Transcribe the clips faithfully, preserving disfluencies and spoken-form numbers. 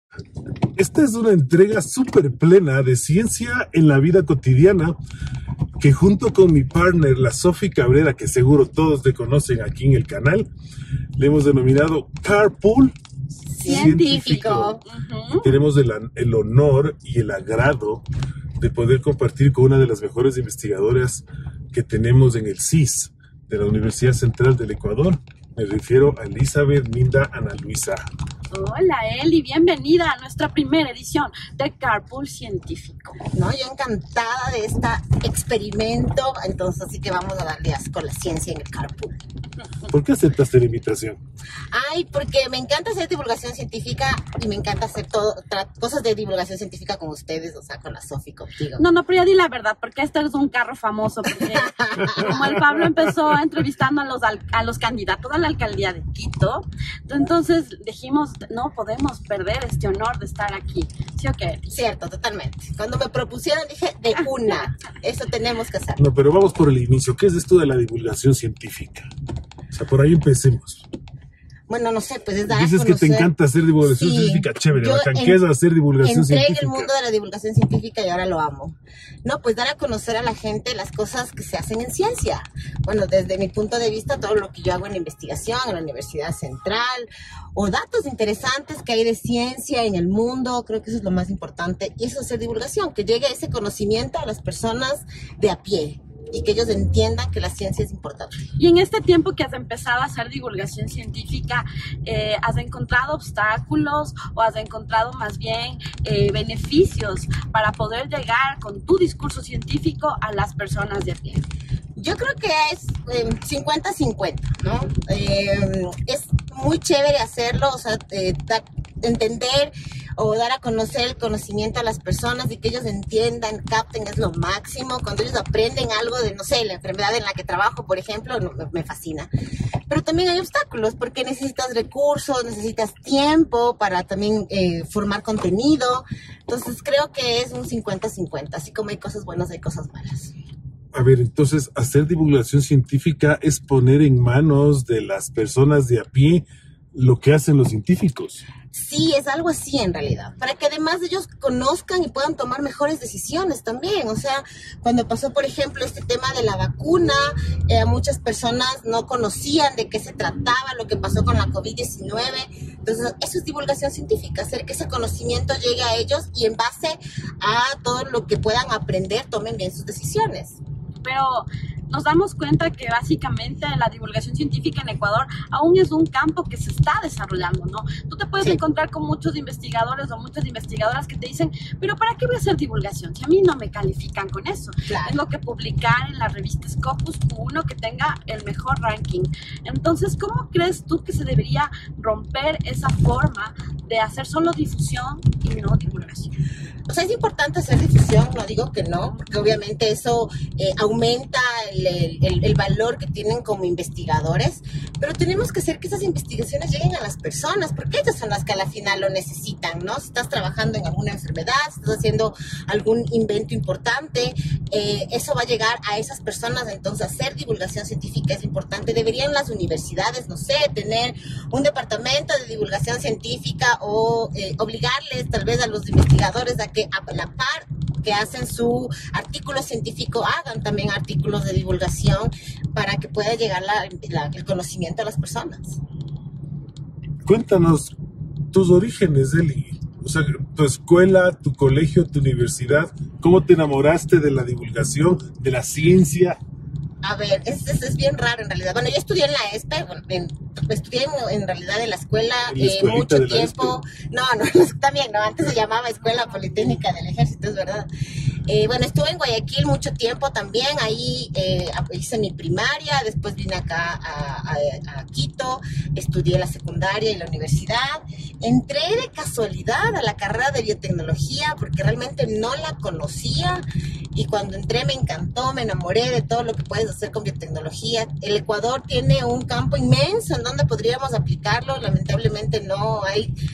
Esta es una entrega súper plena de ciencia en la vida cotidiana que junto con mi partner, la Sofi Cabrera, que seguro todos te conocen aquí en el canal, le hemos denominado Carpool Científico. Científico. Uh-huh. Tenemos el, el honor y el agrado de poder compartir con una de las mejores investigadoras que tenemos en el C I S de la Universidad Central del Ecuador. Me refiero a Elizabeth Minda Ana Luisa. Hola Eli, bienvenida a nuestra primera edición de Carpool Científico. No, yo encantada de este experimento, entonces así que vamos a darle con la ciencia en el Carpool. ¿Por qué aceptaste la invitación? Ay, porque me encanta hacer divulgación científica y me encanta hacer todo, cosas de divulgación científica con ustedes, o sea, con la Sofi, contigo. No, no, pero ya di la verdad, porque este es un carro famoso, porque como el Pablo empezó entrevistando a los, a los candidatos a la alcaldía de Quito, entonces dijimos, no podemos perder este honor de estar aquí, ¿sí o qué? Cierto, totalmente. Cuando me propusieron dije, de una, eso tenemos que hacer. No, pero vamos por el inicio. ¿Qué es esto de la divulgación científica? O sea, por ahí empecemos. Bueno, no sé, pues es dar Dices a conocer. Que te encanta hacer divulgación sí, científica, chévere, bacán. En, ¿Qué es hacer divulgación entré científica? En el mundo de la divulgación científica y ahora lo amo. No, pues dar a conocer a la gente las cosas que se hacen en ciencia. Bueno, desde mi punto de vista, todo lo que yo hago en investigación, en la Universidad Central, o datos interesantes que hay de ciencia en el mundo, creo que eso es lo más importante. Y eso es hacer divulgación, que llegue ese conocimiento a las personas de a pie. Y que ellos entiendan que la ciencia es importante. Y en este tiempo que has empezado a hacer divulgación científica, eh, ¿has encontrado obstáculos o has encontrado más bien eh, beneficios para poder llegar con tu discurso científico a las personas de a pie? Yo creo que es cincuenta cincuenta, eh, ¿no? Eh, es muy chévere hacerlo, o sea, eh, da, entender o dar a conocer el conocimiento a las personas y que ellos entiendan, capten, es lo máximo. Cuando ellos aprenden algo de, no sé, la enfermedad en la que trabajo, por ejemplo, no, me, me fascina. Pero también hay obstáculos porque necesitas recursos, necesitas tiempo para también eh, formar contenido. Entonces creo que es un cincuenta cincuenta, así como hay cosas buenas, hay cosas malas. A ver, entonces, hacer divulgación científica es poner en manos de las personas de a pie lo que hacen los científicos. Sí, es algo así en realidad, para que además ellos conozcan y puedan tomar mejores decisiones también. O sea, cuando pasó, por ejemplo, este tema de la vacuna, eh, muchas personas no conocían de qué se trataba, lo que pasó con la COVID diecinueve. Entonces, eso es divulgación científica, hacer que ese conocimiento llegue a ellos y en base a todo lo que puedan aprender, tomen bien sus decisiones. Pero nos damos cuenta que básicamente la divulgación científica en Ecuador aún es un campo que se está desarrollando, ¿no? Tú te puedes sí. encontrar con muchos investigadores o muchas investigadoras que te dicen, pero ¿para qué voy a hacer divulgación? Si a mí no me califican con eso. Claro. Tengo que publicar en la revista Scopus uno que tenga el mejor ranking. Entonces, ¿cómo crees tú que se debería romper esa forma de hacer solo difusión y no divulgación? O sea, es importante hacer difusión, no digo que no, porque obviamente eso eh, aumenta el, el, el valor que tienen como investigadores, pero tenemos que hacer que esas investigaciones lleguen a las personas, porque ellas son las que a la final lo necesitan, ¿no? Si estás trabajando en alguna enfermedad, si estás haciendo algún invento importante, eh, eso va a llegar a esas personas. Entonces, hacer divulgación científica es importante. Deberían las universidades, no sé, tener un departamento de divulgación científica o eh, obligarles tal vez a los investigadores a que a la par que hacen su artículo científico, hagan también artículos de divulgación para que pueda llegar la, la, el conocimiento a las personas. Cuéntanos tus orígenes, Eli. O sea, tu escuela, tu colegio, tu universidad. ¿Cómo te enamoraste de la divulgación, de la ciencia? A ver, es, es, es bien raro en realidad. Bueno, yo estudié en la E S P E, bueno, en, estudié en, en realidad en la escuela eh, mucho tiempo. No, no, también no, antes se llamaba Escuela Politécnica del Ejército, es verdad. Eh, bueno, estuve en Guayaquil mucho tiempo también, ahí eh, hice mi primaria, después vine acá a, a, a Quito, estudié la secundaria y la universidad. Entré de casualidad a la carrera de biotecnología porque realmente no la conocía y cuando entré me encantó, me enamoré de todo lo que puedes hacer con biotecnología. El Ecuador tiene un campo inmenso en donde podríamos aplicarlo, lamentablemente no hay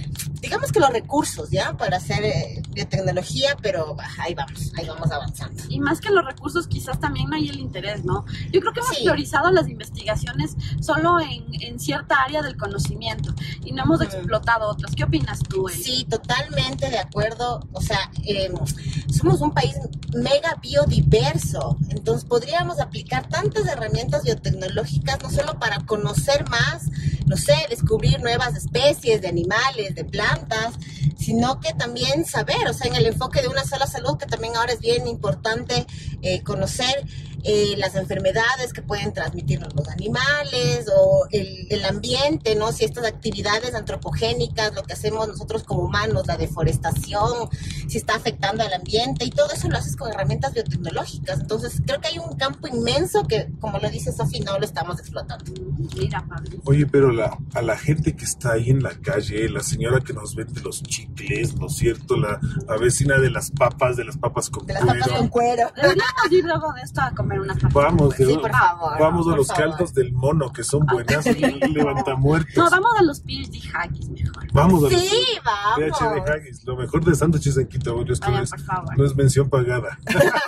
digamos que los recursos, ¿ya? Para hacer eh, biotecnología, pero bah, ahí vamos, ahí vamos avanzando. Y más que los recursos, quizás también no hay el interés, ¿no? Yo creo que hemos Sí. priorizado las investigaciones solo en, en cierta área del conocimiento y no hemos Ujú. explotado otras. ¿Qué opinas tú, Eli? Sí, totalmente de acuerdo. O sea, eh, somos un país mega biodiverso, entonces podríamos aplicar tantas herramientas biotecnológicas, no solo para conocer más, no sé, descubrir nuevas especies de animales, de plantas, sino que también saber, o sea, en el enfoque de una sola salud, que también ahora es bien importante eh, conocer eh, las enfermedades que pueden transmitirnos los animales o el, el ambiente, ¿no? Si estas actividades antropogénicas, lo que hacemos nosotros como humanos, la deforestación, si está afectando al ambiente y todo eso lo haces con herramientas biotecnológicas. Entonces, creo que hay un campo inmenso que, como lo dice Sofi, no lo estamos explotando. Mira, Pablo. Oye, pero la, a la gente que está ahí en la calle, la señora que nos vende los chicles, ¿no es cierto? La, la vecina de las papas, de las papas con De las cuero. papas con cuero. Deberíamos ir luego de esto a comer una papa. Vamos, Sí, de- por favor. vamos a por los favor. caldos del mono, que son buenas, levantamuertos. No, vamos a los P H D Haggis mejor. Vamos a los Sí, vamos. P H D Haggis, lo mejor de sándwiches en Quito. Esto Vaya, es- por favor. no es mención pagada.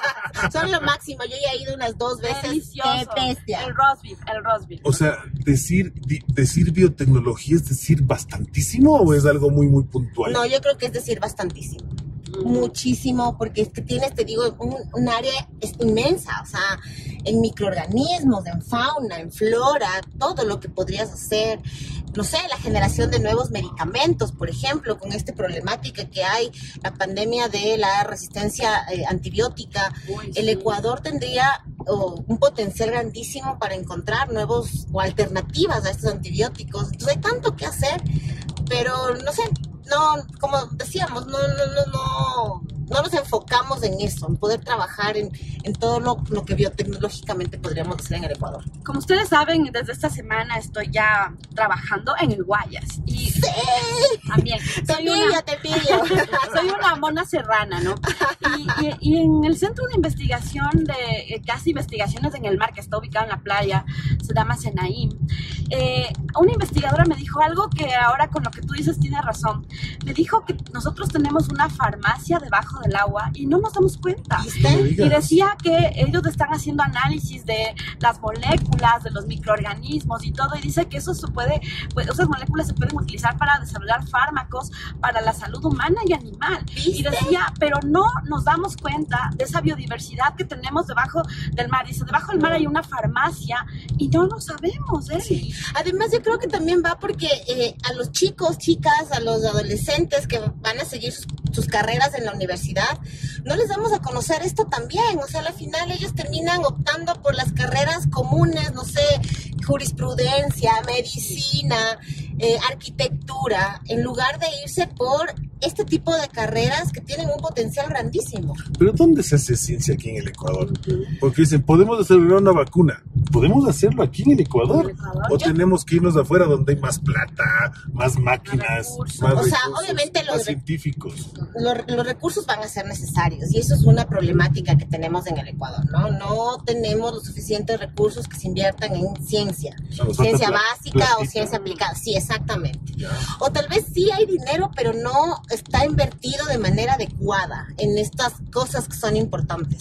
Son lo máximo. Yo ya he ido unas dos veces. Delicioso. ¡Qué bestia! El roast beef, el roast beef. O sea, decir, di- decir biotecnología es decir bastantísimo o es algo muy, muy puntual. No, yo creo que es decir bastantísimo. Muchísimo, porque es que tienes, te digo, un, un área es inmensa, o sea, en microorganismos, en fauna, en flora, todo lo que podrías hacer, no sé, la generación de nuevos medicamentos, por ejemplo, con esta problemática que hay, la pandemia de la resistencia eh, antibiótica, Uy, el sí. Ecuador tendría oh, un potencial grandísimo para encontrar nuevos o alternativas a estos antibióticos, entonces hay tanto que hacer, pero no sé, no, como decíamos, no, no, no, no, no nos enfocamos en eso, en poder trabajar en, en todo lo, lo que biotecnológicamente podríamos hacer en el Ecuador. Como ustedes saben, desde esta semana estoy ya trabajando en el Guayas. Y ¡Sí! también Te soy pillo, una, te pillo. soy una mona serrana, ¿no? Y, y- y en el centro de investigación de eh, casi investigaciones en el mar, que está ubicado en la playa, se llama Senaim, eh, una investigadora me dijo algo que ahora con lo que tú dices tiene razón. Me dijo que nosotros tenemos una farmacia debajo del agua y no nos damos cuenta. ¿Viste? No digas. Y decía que ellos están haciendo análisis de las moléculas, de los microorganismos y todo, y dice que eso se puede, pues, esas moléculas se pueden utilizar para desarrollar fármacos para la salud humana y animal. Y ¿Viste? decía, pero no nos damos cuenta de esa biodiversidad que tenemos debajo del mar. Dice, debajo del mar hay una farmacia y no lo sabemos, ¿eh? Sí. Además, yo creo que también va porque eh, a los chicos, chicas, a los adolescentes que van a seguir sus, sus carreras en la universidad, no les damos a conocer esto también. O sea, al final ellos terminan optando por las carreras comunes, no sé, jurisprudencia, medicina, eh, arquitectura, en lugar de irse por este tipo de carreras que tienen un potencial grandísimo. Pero ¿dónde se hace ciencia aquí en el Ecuador? Porque dicen, podemos desarrollar una vacuna. ¿Podemos hacerlo aquí en el Ecuador? ¿En el Ecuador? ¿O Yo- tenemos que irnos afuera donde hay más plata, más máquinas, recursos. más O sea, recursos, obviamente los más re- científicos? Los, los recursos van a ser necesarios y eso es una problemática que tenemos en el Ecuador, ¿no? No tenemos los suficientes recursos que se inviertan en ciencia, O sea, nos falta ciencia pla- básica o platita. ciencia aplicada, sí, exactamente. Ya. O tal vez sí hay dinero, pero no está invertido de manera adecuada en estas cosas que son importantes,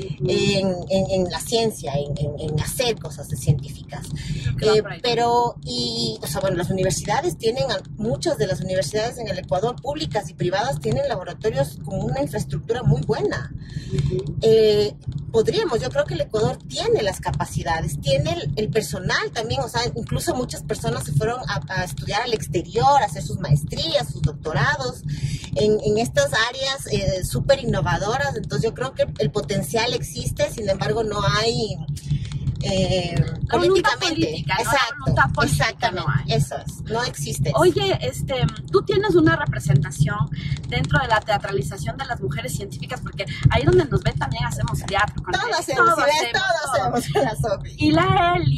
en, en- en la ciencia, en, en- en hacer cosas científicas. que va Eh, por ahí. pero, y, o sea, bueno, las universidades tienen, muchas de las universidades en el Ecuador, públicas y privadas, tienen laboratorios con una infraestructura muy buena. Eh, podríamos, yo creo que el Ecuador tiene las capacidades, tiene el, el personal también, o sea, incluso muchas personas se fueron a, a estudiar al exterior, a hacer sus maestrías, sus doctorados, en, en estas áreas eh, súper innovadoras, entonces yo creo que el potencial existe, sin embargo no hay... Eh, La voluntad políticamente, política, ¿no? La exacto, voluntad política exactamente, no hay. eso es, no existe. Oye, este, tú tienes una representación dentro de la teatralización de las mujeres científicas, porque ahí donde nos ven también hacemos teatro. con Todo Eli, hacemos, todo ¿sí ves? hacemos, Todo todo. hacemos con la Sofi. Y la Eli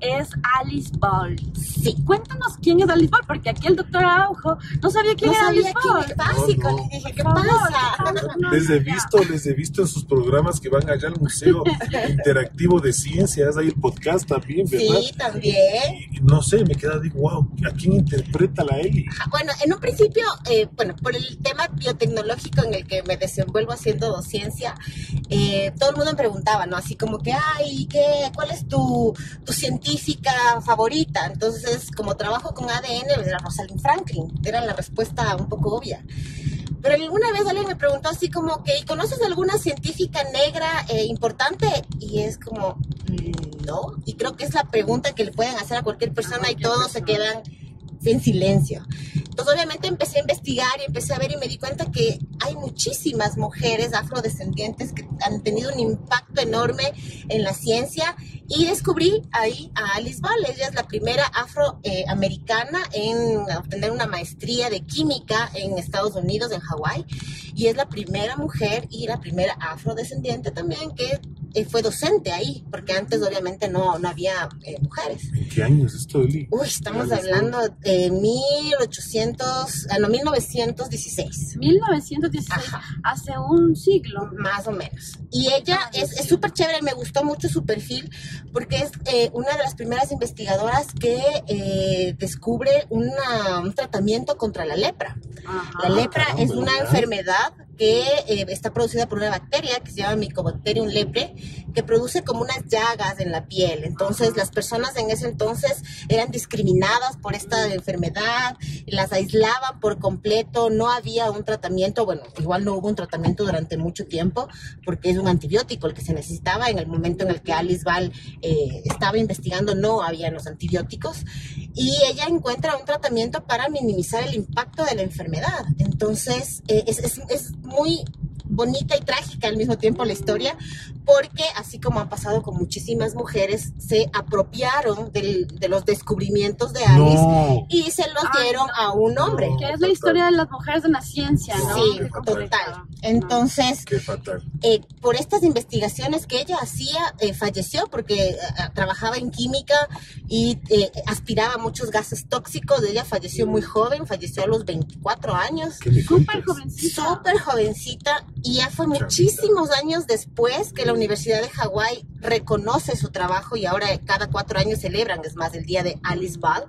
es Alice Ball. Sí. Cuéntanos quién es Alice Ball, porque aquí el doctor Araujo no sabía quién no era sabía Alice quién Ball. era básico, No, no. le dije, ¿qué Por favor, pasa? por favor, no, Les he no, visto, les he visto en sus programas que van allá al Museo Interactivo de Ciencias, hay el podcast también, ¿verdad? Sí, también. Y, no sé, me queda, digo, wow, ¿a quién interpreta la Eli? Bueno, en un principio, eh, bueno, por el tema biotecnológico en el que me desenvuelvo haciendo docencia, eh, todo el mundo me preguntaba, ¿no? Así como que, ay, ¿qué, ¿cuál es tu, tu científica favorita? Entonces, como trabajo con A D N, era Rosalind Franklin, era la respuesta un poco obvia. Pero alguna vez alguien me preguntó así como que, ¿conoces alguna científica negra eh, importante? Y es como, mm, no. Y creo que es la pregunta que le pueden hacer a cualquier persona y todos se quedan en silencio. Entonces obviamente empecé a investigar y empecé a ver y me di cuenta que hay muchísimas mujeres afrodescendientes que han tenido un impacto enorme en la ciencia y descubrí ahí a Alice Ball. Ella es la primera afroamericana eh, en obtener una maestría de química en Estados Unidos, en Hawái, y es la primera mujer y la primera afrodescendiente también que eh, fue docente ahí, porque antes obviamente no, no había eh, mujeres. ¿En qué años esto, Eli? Uy, estamos hablando de mil ochocientos, ah, no, mil novecientos dieciséis. mil novecientos dieciséis, Ajá. hace un siglo. Más o menos. Y ella es súper chévere, me gustó mucho su perfil, porque es eh, una de las primeras investigadoras que eh, descubre una, un tratamiento contra la lepra. Ajá. La lepra caramba, es una ¿verdad? enfermedad que eh, está producida por una bacteria que se llama Mycobacterium lepre, que produce como unas llagas en la piel. Entonces, Ajá. las personas en ese entonces eran discriminadas por esta enfermedad, las aislaban por completo, no había un tratamiento, bueno, igual no hubo un tratamiento durante mucho tiempo, porque es un antibiótico el que se necesitaba. En el momento en el que Alice Ball eh, estaba investigando, no había los antibióticos, y ella encuentra un tratamiento para minimizar el impacto de la enfermedad. Entonces, eh, es, es, es muy bonita y trágica al mismo tiempo la historia, porque así como ha pasado con muchísimas mujeres, se apropiaron del, de los descubrimientos de Alice No. y se los Ay, dieron no. a un hombre. No. Que es la historia de las mujeres en la ciencia, ¿no? Sí, Qué complicado. total. Entonces, Qué fatal. eh, por estas investigaciones que ella hacía, eh, falleció porque eh, trabajaba en química y eh, aspiraba muchos gases tóxicos. Ella falleció muy joven, falleció a los veinticuatro años. ¿Qué me Súper cuentas? jovencita. Súper jovencita, y ya fue Chavita. muchísimos años después que la Universidad de Hawái reconoce su trabajo y ahora cada cuatro años celebran, es más, el día de Alice Ball.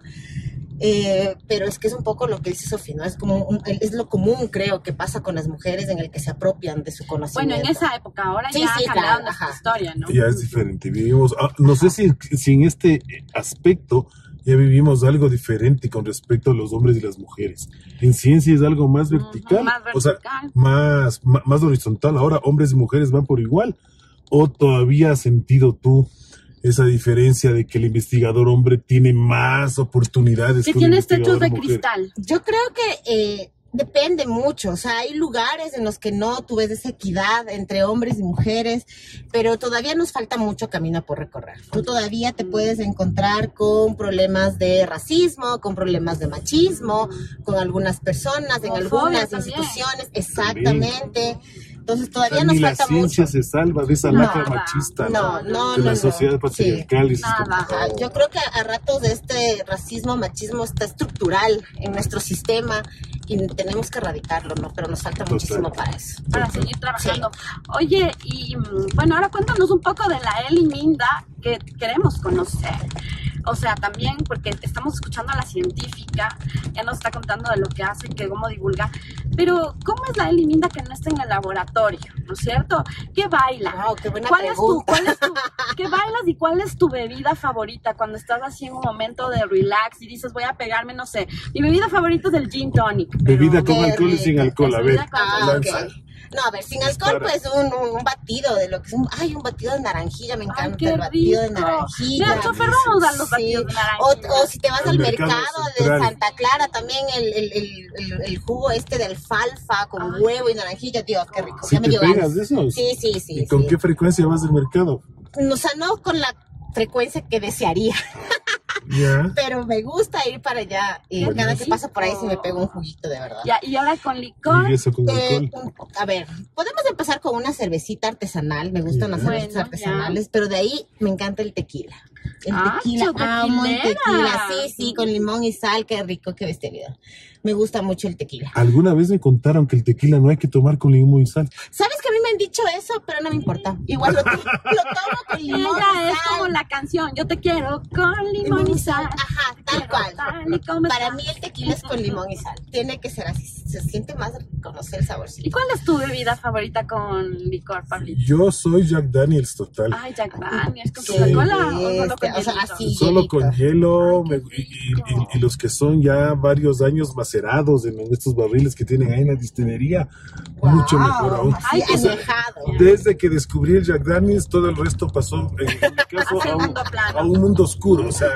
Eh, pero es que es un poco lo que dice Sofía, ¿no? Es como un- es lo común, creo, que pasa con las mujeres en el que se apropian de su conocimiento. Bueno, en esa época, ahora Sí, ya sí, ha cambiado claro, nuestra ajá. historia, ¿no? Ya es diferente. Vivimos, ah, no sé si, si en este aspecto ya vivimos algo diferente con respecto a los hombres y las mujeres. En ciencia es algo más vertical, Ujú, más o sea, vertical. más, ma- más horizontal. Ahora hombres y mujeres van por igual. ¿O todavía has sentido tú esa diferencia de que el investigador hombre tiene más oportunidades Que que un tienes techos investigador de mujer? cristal. Yo creo que eh, depende mucho, o sea, hay lugares en los que no tú ves esa equidad entre hombres y mujeres, pero todavía nos falta mucho camino por recorrer. Tú todavía te puedes encontrar con problemas de racismo, con problemas de machismo, con algunas personas, en Homofobia algunas también. instituciones, exactamente. Entonces O todavía sea, nos ni la falta ciencia mucho. se salva de esa No, lacra nada. machista, No, no, de no, la no. sociedad patriarcal. y Nada. sistemizada. Ajá, yo creo que a ratos este racismo, machismo está estructural en nuestro sistema y tenemos que erradicarlo, ¿no? Pero nos falta Total. muchísimo para eso. Para seguir trabajando. Oye, y mm, bueno, ahora cuéntanos un poco de la Eli Minda que queremos conocer. O sea, también porque estamos escuchando a la científica, ya nos está contando de lo que hace, que cómo divulga, pero ¿cómo es la Eli Minda que no está en el laboratorio? ¿No es cierto? ¿Qué baila? Wow, qué buena ¿Cuál es tu, pregunta. cuál es tu, ¿Qué bailas y cuál es tu bebida favorita cuando estás así en un momento de relax y dices voy a pegarme, no sé, mi bebida favorita es el gin tonic? pero- Bebida con Qué alcohol y sin rico. alcohol, a ver. Bebida con Ah, ok. lanza. No, a ver, sin alcohol, Dispara. pues un, un, un batido de lo que es un... Ay, un batido de naranjilla, me encanta qué el batido de rico. naranjilla. Mira, chofer, vamos a los Sí. batidos de O, naranja. o si te vas Al al mercado mercado de central. Santa Clara, también el, el, el, el, el jugo este de alfalfa con Ay. huevo y naranjilla, Dios, qué rico. ¿Sí ya me te dio pegas ganas. de esos? Sí, sí, sí. ¿Y con sí. qué frecuencia vas al mercado? O sea, no con la frecuencia que desearía. Ya. Pero me gusta ir para allá y Bueno, cada sí. que paso por ahí sí me pego un juguito, de verdad. Ya, y ahora con licor. Y eso con Eh, alcohol. a ver, podemos empezar con una cervecita artesanal, me gustan Ya. las cervezas Bueno, artesanales, pero de ahí me encanta el tequila. El Ah, tequila, chotequilera. amo el tequila, sí, sí, con limón y sal, qué rico, qué bestialidad. Me gusta mucho el tequila. Alguna vez me contaron que el tequila no hay que tomar con limón y sal. ¿Sabes que a mí me han dicho eso? Pero no me importa. Igual lo, to- lo tomo con limón Ella y es como sal. la canción, yo te quiero con limón y sal. Ajá, Te tal quiero cual. tal y como Para está. mí el tequila es con limón y sal. Tiene que ser así. Se siente más conocer el ¿Y saborcito. cuál es tu bebida favorita con licor, Pablito? Yo soy Jack Daniels total. Ay, Jack Daniels, ¿con Sí, Coca-Cola o solo con este, o sea, hielito? así. Solo con hielo Ay, qué me- y, y- rico. y- y los que son ya varios años macerados en estos barriles que tienen ahí en la distillería, mucho Wow, mejor aún. así Ay, O sea, añejado. desde que descubrí el Jack Daniels, todo el resto pasó, en, en mi caso, A a un, segundo plano. a un mundo oscuro. O sea,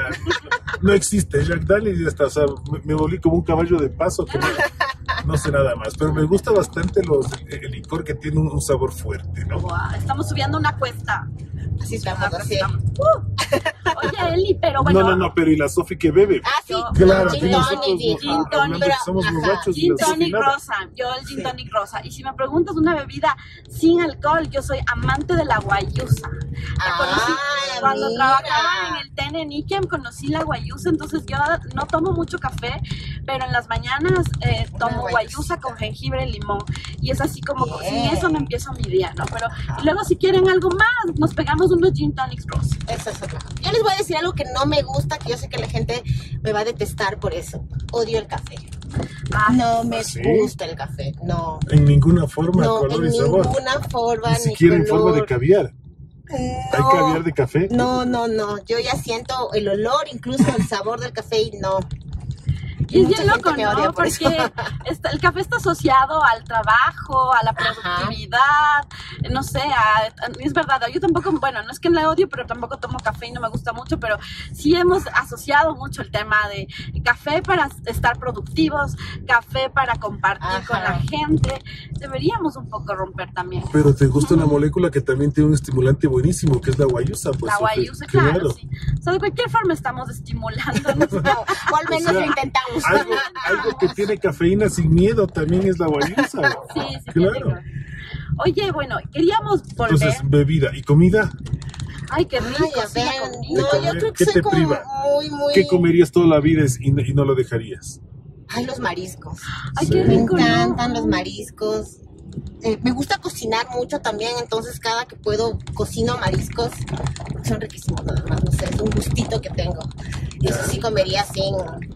no existe Jack Daniels y hasta, o sea, me, me volví como un caballo de paso que no, no sé nada más. Pero me gusta bastante los, el licor que tiene un, un sabor fuerte, ¿no? Guau, estamos subiendo una cuesta. Así estamos, así. Estamos. Uh. Oye, Eli, pero bueno. No, no, no, pero ¿y la Sofi que bebe? Ah, sí, Yo- Claro, gin aquí nosotros tonic, nos- gin tonic, hablando que pero, somos ajá, borrachos y Gin la Sofi tonic nada. rosa, yo el gin Sí. tonic rosa. Y si me preguntas una bebida sin alcohol, yo soy amante de la guayusa. La conocí Ah, cuando mira. trabajaba en el T N en Ikem, conocí la guayusa, entonces yo no tomo mucho café, pero en las mañanas eh, Una tomo guayusita. guayusa con jengibre y limón. Y es así como, Bien. sin eso no empiezo mi día, ¿no? Pero y luego si quieren algo más, nos pegamos unos gin tonics rosa. Eso es otra. Yo les voy a decir algo que no me gusta, que yo sé que la gente me va a detestar por eso. Odio el café. Ah, No me ¿Ah, sí? gusta el café. No. En ninguna forma, No, color en y sabor. ninguna forma. Ni siquiera en color. forma de caviar. ¿Hay No. caviar de café? No, no, no. Yo ya siento el olor, incluso el sabor del café y no. Y es Mucha bien gente loco, me odia ¿no? por Porque eso. está- el café está asociado al trabajo, a la productividad, no sé, a- a- es verdad, yo tampoco, bueno, no es que la odio, pero tampoco tomo café y no me gusta mucho, pero sí hemos asociado mucho el tema de café para estar productivos, café para compartir Ajá. con la gente. Deberíamos un poco romper también. Pero te gusta una molécula que también tiene un estimulante buenísimo, que es la guayusa. Pues, La Sofi. guayusa, claro, sí. O sea, de cualquier forma estamos estimulándonos. No, o al menos O sea, lo intentamos. Algo, algo que tiene cafeína sin miedo también es la guayusa. Sí, sí, Claro. tiene que- Oye, bueno, queríamos volver. Entonces, bebida y comida. Ay, qué rico. Ay, a sí, la ver, comida. no, yo comer. creo que ¿Qué soy te como priva? muy, muy... ¿Qué comerías toda la vida y no, y no lo dejarías? Ay, los mariscos. Ay, qué Sí. Me rico. ¿no? encantan los mariscos. Eh, me gusta cocinar mucho también, entonces cada que puedo cocino mariscos. Son riquísimos nada más, no sé, es un gustito que tengo. Y eso sí comería sin,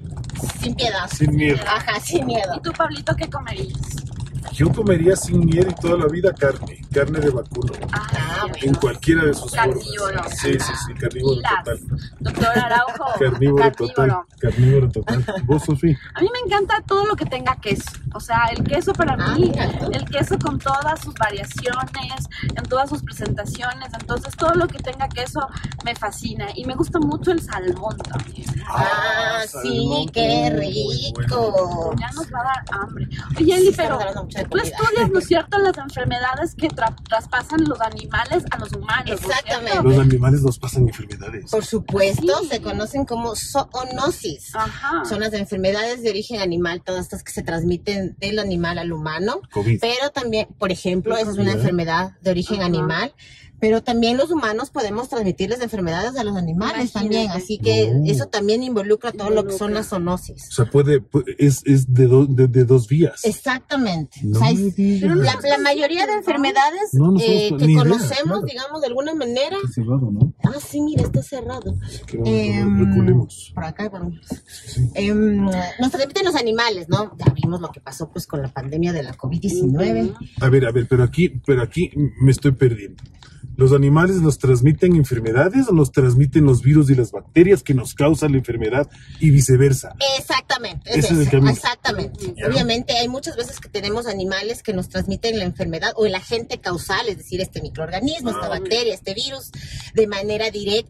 sin piedad. Sin miedo. Ajá, sin miedo. ¿Y tú, Pablito, qué comerías? Yo comería sin miedo y toda la vida carne, carne de vacuno. Ah, bueno. En cualquiera de sus Carnívoro. formas. Sí, sí, sí, carnívoro Pilas. total. Doctor Araujo. Carnívoro total. carnívoro. Carnívoro total. ¿Vos, Sofía? A mí me encanta todo lo que tenga queso. O sea, el queso para Ah, mí, mira tú. el queso con todas sus variaciones, en todas sus presentaciones. Entonces, todo lo que tenga queso me fascina. Y me gusta mucho el salmón también. Ah, sí, salmón, qué muy rico. Ya nos va a dar hambre. Oye, Eli, Sí, pero estamos hablando mucho de tú comida. estudias, ¿no es cierto?, las enfermedades que tra- traspasan los animales a los humanos. ¿no es cierto? Exactamente. Los animales nos pasan enfermedades. Por supuesto, Sí. se conocen como zoonosis. Ajá. Son las enfermedades de origen animal, todas estas que se transmiten del animal al humano. COVID. Pero también, por ejemplo, esa es una Ajá. enfermedad de origen Ajá. animal. Pero también los humanos podemos transmitirles enfermedades a los animales Imagínate. también. Así que No. eso también involucra todo lo que son Involucra. las zoonosis. O sea, puede, pu- es, es de, do- de, de dos vías. Exactamente. No O sea, me es- digas. la, la mayoría de enfermedades No, no somos eh, con- que ni idea, conocemos, claro. digamos, de alguna manera. Está cerrado, ¿no? Ah, sí, mira, está cerrado. Que vamos, Em, reculemos. por acá, bueno. Sí. Em, nos transmiten los animales, ¿no? Ya vimos lo que pasó pues con la pandemia de la COVID diecinueve. A ver, a ver, pero aquí, pero aquí me estoy perdiendo. ¿Los animales nos transmiten enfermedades o nos transmiten los virus y las bacterias que nos causan la enfermedad y viceversa? Exactamente, es Ese es el eso, camino. exactamente. Ya. Obviamente hay muchas veces que tenemos animales que nos transmiten la enfermedad o el agente causal, es decir, este microorganismo, esta Ah. bacteria, este virus, de manera directa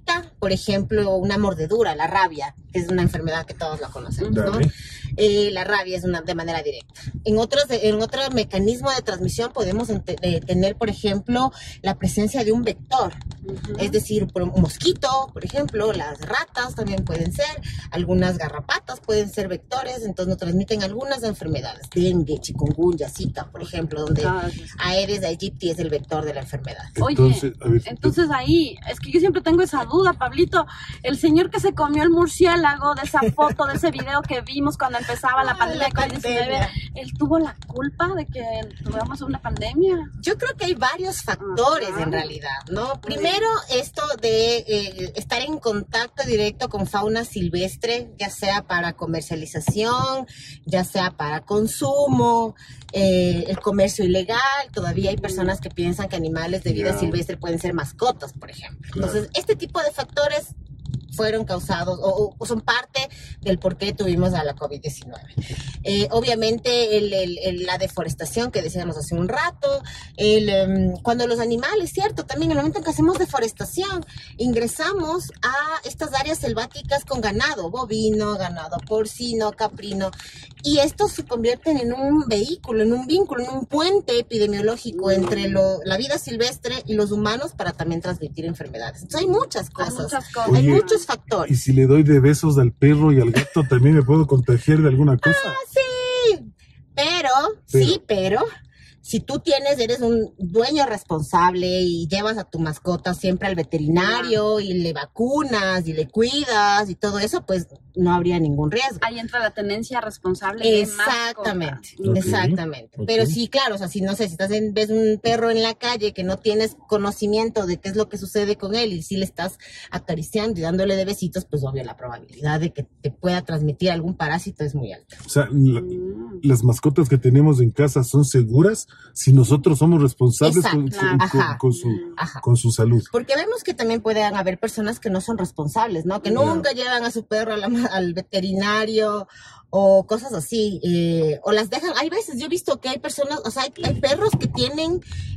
por ejemplo, una mordedura, la rabia, que es una enfermedad que todos la conocemos, ¿no? Eh, la rabia es una, de manera directa. En otros, en otro mecanismo de transmisión podemos ente, eh, tener, por ejemplo, la presencia de un vector, uh-huh. es decir, por un mosquito, por ejemplo, las ratas también pueden ser, algunas garrapatas pueden ser vectores, entonces nos transmiten algunas enfermedades, dengue, chikungunya, zika, por ejemplo, donde ah, sí. Aedes aegypti es el vector de la enfermedad. Oye, entonces, a ver, entonces ahí, es que yo siempre tengo esa duda, Pablito, el señor que se comió el murciélago de esa foto, de ese video que vimos cuando empezaba la pandemia de COVID diecinueve, ¿él tuvo la culpa de que tuviéramos una pandemia? Yo creo que hay varios factores uh-huh. en realidad, ¿no? Primero, esto de eh, estar en contacto directo con fauna silvestre, ya sea para comercialización, ya sea para consumo, eh, el comercio ilegal. Todavía hay personas que piensan que animales de vida yeah. silvestre pueden ser mascotas, por ejemplo. Entonces, este tipo de factores fueron causados o, o son parte del por qué tuvimos a la COVID diecinueve. Eh, obviamente el, el, el, la deforestación que decíamos hace un rato, el, um, cuando los animales, cierto, también en el momento en que hacemos deforestación, ingresamos a estas áreas selváticas con ganado, bovino, ganado porcino, caprino, y estos se convierten en un vehículo, en un vínculo, en un puente epidemiológico entre lo, la vida silvestre y los humanos para también transmitir enfermedades. Entonces hay muchas cosas, hay, muchas cosas. Oye, hay muchos factores. Y si le doy de besos al perro y al gato, ¿también me puedo contagiar de alguna cosa? Ah, sí, pero, pero, sí, pero, si tú tienes, eres un dueño responsable y llevas a tu mascota siempre al veterinario y le vacunas y le cuidas y todo eso, pues no habría ningún riesgo. Ahí entra la tenencia responsable. Exactamente, de okay, exactamente. Okay. Pero sí, claro, o sea, si no sé, si estás en, ves un perro en la calle que no tienes conocimiento de qué es lo que sucede con él y si le estás acariciando y dándole de besitos, pues obvio la probabilidad de que te pueda transmitir algún parásito es muy alta. O sea, la, mm. las mascotas que tenemos en casa son seguras si nosotros somos responsables con, con, con, con, su, con su salud. Porque vemos que también pueden haber personas que no son responsables, ¿no? Que nunca yeah. llevan a su perro a la al veterinario o cosas así, eh, o las dejan. Hay veces, yo he visto que hay personas, o sea, hay, hay perros que tienen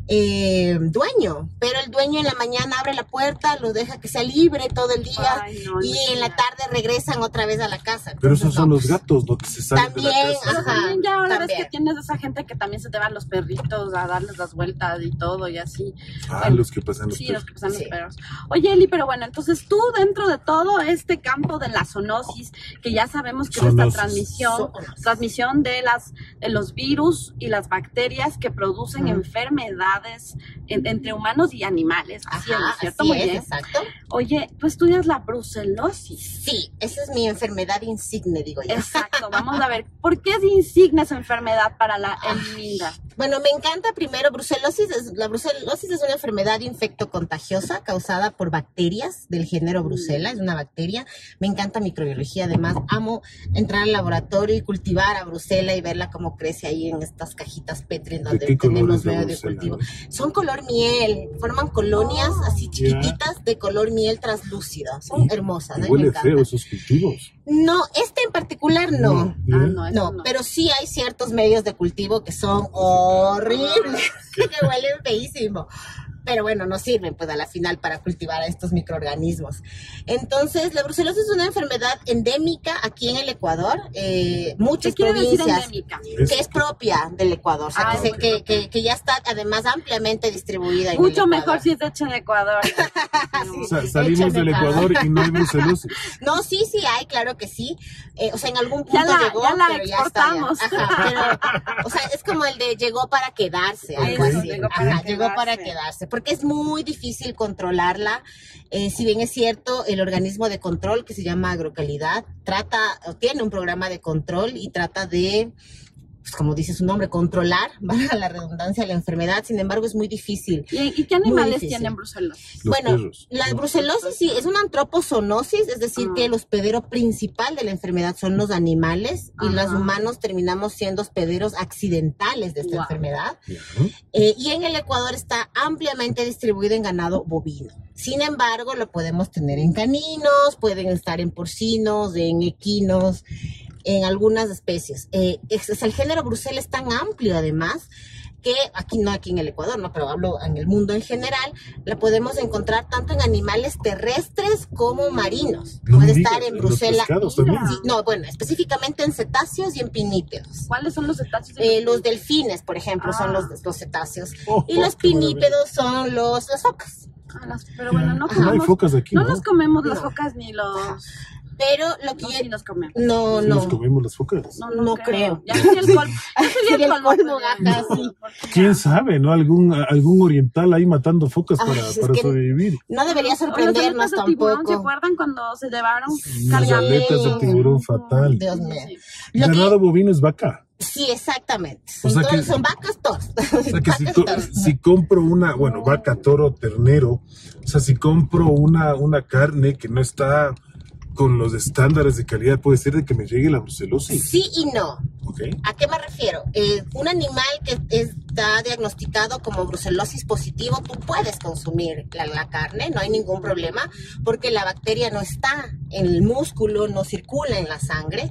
eh, dueño, pero el dueño en la mañana abre la puerta, lo deja que sea libre todo el día. Ay, no, y no, en la tarde regresan otra vez a la casa. Pero Entonces, esos son no, los gatos, ¿no? Que se salen también, de la casa. Ajá, también ya ahora también. Ves que tienes esa gente que también se te van los perritos a darles las vueltas y todo y así. Ah, bueno, los que pasan los sí, perros. los que pasan sí. los perros. Oye, Eli, pero bueno, entonces tú dentro de todo este campo de la zoonosis, que ya sabemos que zoonosis. Es esta transmisión, zoonosis. transmisión de las de los virus y las bacterias que producen mm. enfermedades en, entre humanos y animales. Así Ajá, es, ¿cierto? Así Muy es, bien. Exacto. Oye, tú estudias la brucelosis. Sí, esa es mi enfermedad insigne, digo yo. Exacto, vamos a ver, ¿por qué es insignia esa enfermedad para la Eliminda? Bueno, me encanta primero, brucelosis, es, la brucelosis es una enfermedad infectocontagiosa causada por bacterias del género Brucella, es una bacteria. Me encanta microbiología, además amo entrar al laboratorio y cultivar a Brucella y verla cómo crece ahí en estas cajitas Petri donde tenemos medio de cultivo. Son color miel, forman colonias oh, así chiquititas yeah. de color miel translúcido, son y, hermosas. Y ¿eh? Huele feo esos cultivos. No, este en particular no, no, ah, no, no, no, pero sí hay ciertos medios de cultivo que son horribles, que huelen feísimo. Pero bueno, no sirven pues a la final para cultivar a estos microorganismos. Entonces, la brucelosis es una enfermedad endémica aquí en el Ecuador, eh, muchas ¿Qué provincias, endémica? Que es propia del Ecuador, o sea, ah, que, se, que, que, que ya está además ampliamente distribuida en Mucho el mejor si es hecho en Ecuador. sí, o sea, salimos del Ecuador y no hay brucelosis. No, sí, sí hay, claro que sí. Eh, o sea, en algún punto ya la, llegó, ya la pero exportamos. ya está. Ya. Ajá, pero, o sea, es como el de llegó para quedarse, algo Eso, así. Llegó para, Ajá, llegó para quedarse. Porque es muy difícil controlarla. Eh, si bien es cierto, el organismo de control que se llama Agrocalidad trata, o tiene un programa de control y trata de, pues como dice su nombre, controlar, valga la redundancia, la enfermedad. Sin embargo, es muy difícil. ¿Y, y qué animales tienen brucelosis? Bueno, perros. La brucelosis sí, es una antropozoonosis, es decir, ah. que el hospedero principal de la enfermedad son los animales. Ajá. Y los humanos terminamos siendo hospederos accidentales de esta wow. enfermedad. Uh-huh. Eh, y en el Ecuador está ampliamente distribuido en ganado bovino. Sin embargo, lo podemos tener en caninos, pueden estar en porcinos, en equinos, en algunas especies. Eh, es, es, el género Brucella es tan amplio además que aquí no aquí en el Ecuador, no, pero hablo en el mundo en general, la podemos encontrar tanto en animales terrestres como marinos. No Puede me estar digas, en ¿en Bruselas. los pescados también? Sí, no, bueno, específicamente en cetáceos y en pinípedos. ¿Cuáles son los cetáceos? Eh, los delfines, por ejemplo, Ah. son los, los cetáceos. Oh, Y oh, los qué maravilla. pinípedos son los, las focas. Ah, las- pero bueno, no No hay comemos, focas aquí, no ¿no? nos comemos las No. focas ni los... Pero lo que No, yo... sí los comemos. No, ¿Sí no. nos comemos las focas? No, no, No creo. creo. Ya sería el colmo. Ya sería Sería el el colmo. colmo, de- ajá, sí. porque ¿Quién ya- sabe, no? Algún, algún oriental ahí matando focas Ay, para, es para que- sobrevivir. No debería O las sorprendernos aletas de tiburón, ¿se tampoco. acuerdan cuando se llevaron Las cargando? aletas de tiburón fatal. Dios mío. Sí. Lo que- Ganado bovino es vaca. Sí, exactamente. O sea Entonces, que- son vacas toros. O sea que si, Vacas to- toros. si compro una, bueno, vaca, toro, ternero, o sea, si compro una, una carne que no está con los estándares de calidad, puede ser de que me llegue la brucelosis. Sí y no. ¿Ok? ¿A qué me refiero? Eh, un animal que está diagnosticado como brucelosis positivo, tú puedes consumir la, la carne, no hay ningún problema, porque la bacteria no está en el músculo, no circula en la sangre.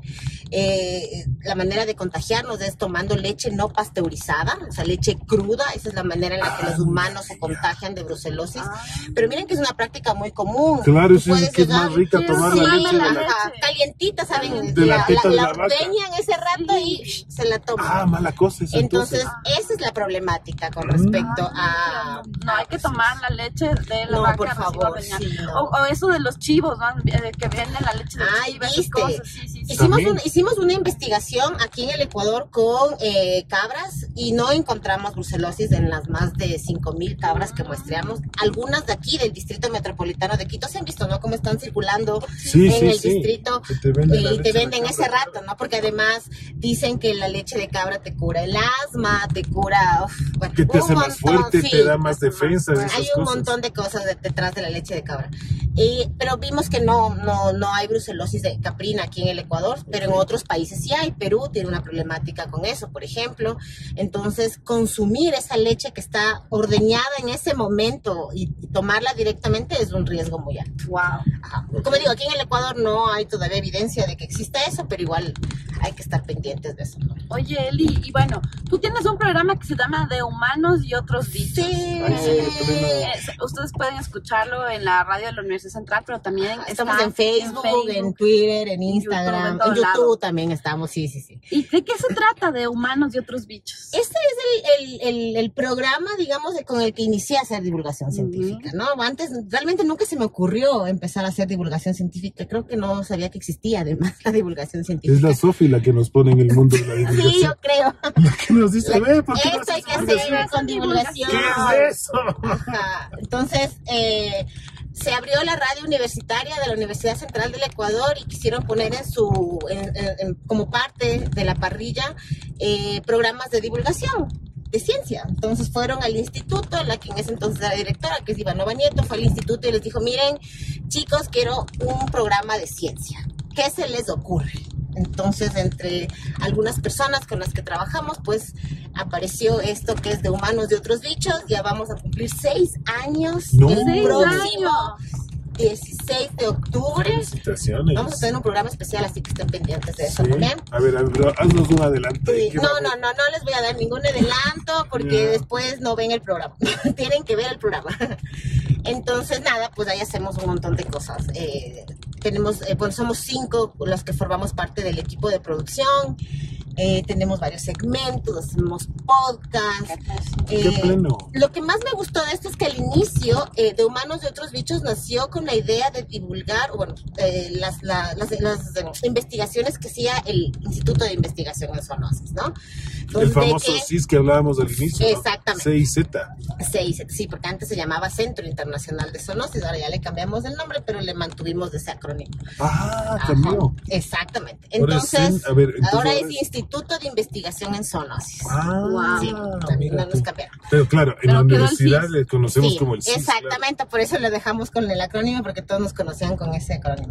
Eh, la manera de contagiarnos es tomando leche no pasteurizada, o sea, leche cruda, esa es la manera en la que los humanos se contagian de brucelosis. Pero miren que es una práctica muy común. Claro, Tú eso es puedes que es llegar- más rica Sí, tomar sí, la Sí, leche de la... ajá, calientita, ¿saben? De la teta de la vaca. ordeñan ese rato y se la toman. Ah, mala cosa eso, Entonces, entonces. esa es la problemática con respecto a... No, hay que tomar la leche de la No, vaca por recién favor, ordeñada. sí, no. o, o eso de los chivos, ¿no? Eh, Que venden la leche de Ay, chiva, esas ¿viste? cosas. Sí, sí, sí. Hicimos, También. un- hicimos una investigación aquí en el Ecuador con eh, cabras y no encontramos brucelosis en las más de cinco mil cabras que muestreamos. Algunas de aquí del Distrito Metropolitano de Quito se han visto, ¿no? Cómo están circulando Sí, en sí, el sí. distrito Que te venden la y te leche de venden ese cabra. rato, ¿no? Porque además dicen que la leche de cabra te cura el asma, te cura... uf, bueno, Que te un hace más montón, fuerte, sí. te da más defensas, esas Hay un cosas. montón de cosas de- detrás de la leche de cabra. Y, pero vimos que no, no, no hay brucelosis de caprina aquí en el Ecuador, pero en otros países sí hay. Perú tiene una problemática con eso, por ejemplo. Entonces, consumir esa leche que está ordeñada en ese momento y, y tomarla directamente es un riesgo muy alto. Wow. Ajá. Como digo, aquí en el Ecuador no hay todavía evidencia de que exista eso, pero igual hay que estar pendientes de eso, ¿no? Oye, Eli, y bueno, tú tienes un programa que se llama De Humanos y Otros Bichos. Sí. Ay, sí, yo también lo- Eh, ustedes pueden escucharlo en la radio de la Universidad Central, pero también Estamos está en Facebook, en, Facebook. Twitter, en YouTube, Instagram, en en, todo YouTube lado. también estamos, sí, sí, sí. ¿Y de qué se trata De Humanos y Otros Bichos? Este es el, el, el, el programa, digamos, de- con el que inicié a hacer divulgación Ujú. científica, ¿no? Antes, realmente nunca se me ocurrió empezar a hacer divulgación científica. Creo que no sabía que existía, además, la divulgación Es científica. la Sofi la que nos pone en el mundo de la Sí, divulgación. yo creo. La que nos dice, ve, ¿por qué no Esto hay haces que divulgación? hacer con divulgación. ¿Qué es eso? Ajá. Entonces, eh, se abrió la radio universitaria de la Universidad Central del Ecuador y quisieron poner en su, en- en- en- como parte de la parrilla, eh, programas de divulgación de ciencia. Entonces fueron al instituto, la que en ese entonces era directora, que es Ivanova Nieto, fue al instituto y les dijo, miren, chicos, quiero un programa de ciencia. ¿Qué se les ocurre? Entonces, entre algunas personas con las que trabajamos, pues apareció esto que es De Humanos y Otros Bichos. Ya vamos a cumplir seis años No. el ¡Seis próximo años! dieciséis de octubre. Felicitaciones. Vamos a tener un programa especial, así que estén pendientes de eso, Sí. ¿también? A ver, a ver, haznos un adelanto. Sí, Quiero no, ver. no, no, no les voy a dar ningún adelanto porque Ya. después no ven el programa. Tienen que ver el programa. Entonces, nada, pues ahí hacemos un montón de cosas. Eh, tenemos, eh, pues somos cinco los que formamos parte del equipo de producción. Eh, tenemos varios segmentos, hacemos podcast. Qué Eh, pleno. lo que más me gustó de esto es que al inicio eh, De Humanos y Otros Bichos nació con la idea de divulgar, bueno, eh, las, la- las, las, eh, investigaciones que hacía el Instituto de Investigación en Zoonosis, ¿no? El Entonces, de famoso que- C I S que hablábamos al inicio. ¿no? Exactamente. C I Z. Sí, sí, porque antes se llamaba Centro Internacional de Zoonosis, ahora ya le cambiamos el nombre, pero le mantuvimos ese acrónimo. Ah, Ajá, cambió. exactamente. Ahora Entonces, es cen- a ver, entonces ahora ahora es es- Instituto de Investigación en Zoonosis. Ah, Wow. Sí, mira no tú. nos cambiaron. Pero claro, en Pero la quedó el universidad C I S. le conocemos Sí, como el C I S. exactamente, por eso lo dejamos con el acrónimo, porque todos nos conocían con ese acrónimo.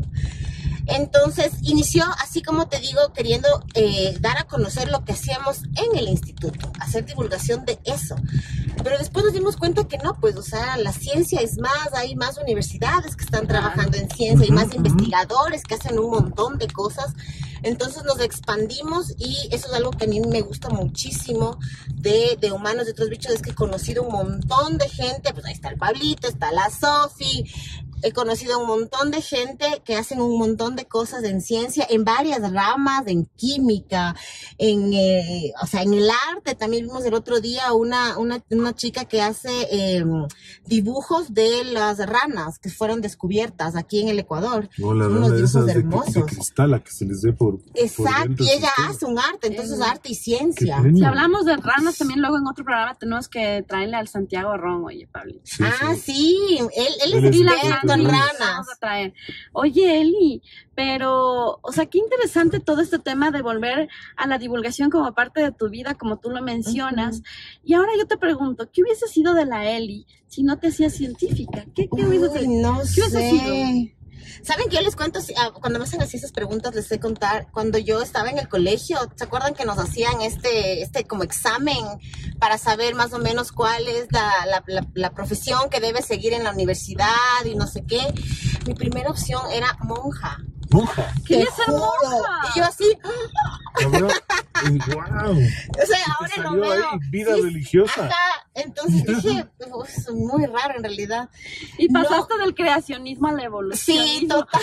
Entonces, inició, así como te digo, queriendo eh, dar a conocer lo que hacíamos en el instituto, hacer divulgación de eso. Pero después nos dimos cuenta que no, pues, o sea, la ciencia es más, hay más universidades que están trabajando en ciencia, hay Ujú, más ujú. investigadores que hacen un montón de cosas. Entonces nos expandimos y eso es algo que a mí me gusta muchísimo de, de humanos, de otros bichos, es que he conocido un montón de gente, pues ahí está el Pablito, está la Sofi, he conocido un montón de gente que hacen un montón de cosas en ciencia, en varias ramas, en química, en, eh, o sea, en el arte. También vimos el otro día una, una, una chica que hace eh, dibujos de las ranas que fueron descubiertas aquí en el Ecuador. No, la Son rana unos de esas dibujos de, hermosos. de cristal, a que se les ve por... Exacto, por dentro y del ella sistema. hace un arte, entonces Eh, arte y ciencia. qué premio. Si hablamos de ranas, también luego en otro programa tenemos que traerle al Santiago Ron, oye, Pablo. Sí, Ah, sí. sí, él, él Él es es Sí, las experto experto en en ranas. ranas. Vamos a traer. Oye, Eli, pero, o sea, qué interesante todo este tema de volver a la divulgación como parte de tu vida, como tú lo mencionas. Ujú. Y ahora yo te pregunto, ¿qué hubiese sido de la Eli si no te hacías científica? ¿Qué, qué hubiese Uy, sido? no ¿Qué hubiese sé. sido? ¿Saben que yo les cuento? si- ah, Cuando me hacen así esas preguntas, les sé contar. Cuando yo estaba en el colegio, ¿se acuerdan que nos hacían este, este como examen para saber más o menos cuál es la, la, la, la profesión que debe seguir en la universidad y no sé qué? Mi primera opción era monja. Monja. Quería Te ser juro. monja. Y yo así, Cabrón. Wow. o sea, ahora Te lo salió veo. ahí vida Sí, religiosa. ajá. Entonces dije, "Uf, es muy raro en realidad. Y No. pasaste del creacionismo a la evolución. Sí, total,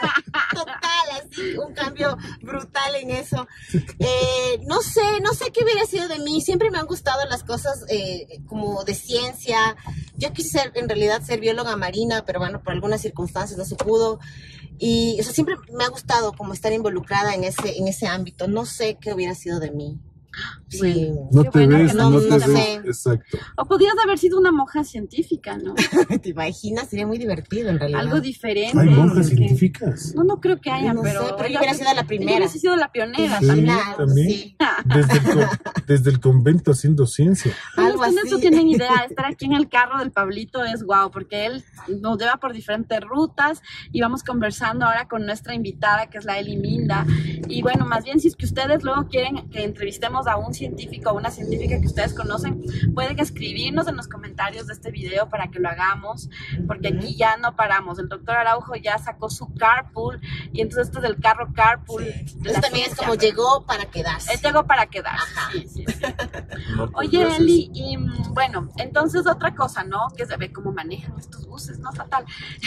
total, así, un cambio brutal en eso. Eh, no sé, no sé qué hubiera sido de mí. Siempre me han gustado las cosas eh, como de ciencia. Yo quise ser, en realidad, ser bióloga marina, pero bueno, por algunas circunstancias no se pudo. Y, o sea, siempre me ha gustado como estar involucrada en ese, en ese ámbito. No sé qué hubiera sido de mí. Sí. Bueno. No Qué te bueno ves, que no, no te no ves. sé. Exacto. O podías haber sido una monja científica, ¿no? ¿Te imaginas? Sería muy divertido en realidad. Algo diferente. Hay monjas porque- científicas. No, no creo que haya, No pero... sé, pero yo hubiera sido la primera. Yo hubiese sido la pionera Sí, también. también. Sí. Desde el, con- desde el convento haciendo ciencia. Algo Ustedes así. no tienen idea, estar aquí en el carro del Pablito es guau, porque él nos lleva por diferentes rutas y vamos conversando ahora con nuestra invitada, que es la Eli Minda. Y bueno, más bien si es que ustedes luego quieren que entrevistemos a un científico o una científica que ustedes conocen, pueden escribirnos en los comentarios de este video para que lo hagamos, porque aquí ya no paramos. El doctor Araujo ya sacó su carpool y entonces este es el carro carpool. de Eso la también es ciencia. como llegó para quedarse. Él llegó para quedar. Ajá. Sí, sí, sí. No, pues, Oye, gracias. Eli, y mm, bueno, entonces otra cosa, ¿no? Que se ve cómo manejan estos buses, ¿no? Fatal.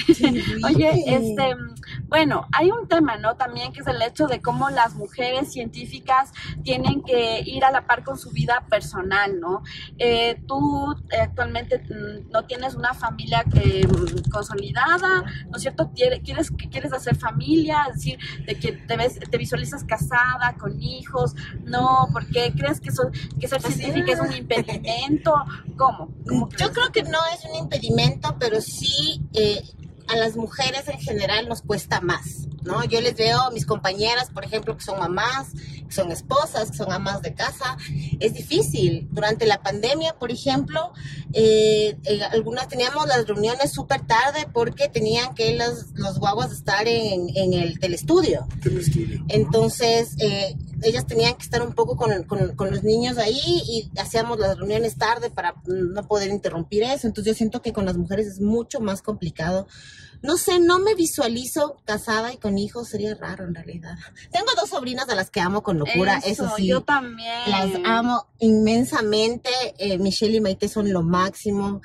Oye, este, mm, bueno, hay un tema, ¿no? También que es el hecho de cómo las mujeres científicas tienen que ir a la par con su vida personal, ¿no? Eh, tú eh, actualmente mm, no tienes una familia que, mm, consolidada, ¿no es cierto? Quiere- ¿Quieres, que quieres hacer familia? Es decir, de que te ves, te visualizas casada, con hijos, ¿no? ¿Por qué crees que, eso, que ser Pues, científica es un impedimento? ¿Cómo? ¿Cómo crees? Yo creo que no es un impedimento, pero sí eh, a las mujeres en general nos cuesta más, ¿no? Yo les veo a mis compañeras, por ejemplo, que son mamás, que son esposas, que son amas de casa. Es difícil. Durante la pandemia, por ejemplo, eh, eh, algunas teníamos las reuniones súper tarde porque tenían que los, los guaguas estar en, en el telestudio. Telestudio. Entonces, eh, ellas tenían que estar un poco con, con, con los niños ahí y hacíamos las reuniones tarde para no poder interrumpir eso. Entonces, yo siento que con las mujeres es mucho más complicado. No sé, no me visualizo casada y con hijos, sería raro en realidad. Tengo dos sobrinas a las que amo con locura, eso, Eso, sí. yo también. Las amo inmensamente. Eh, Michelle y Maite son lo máximo.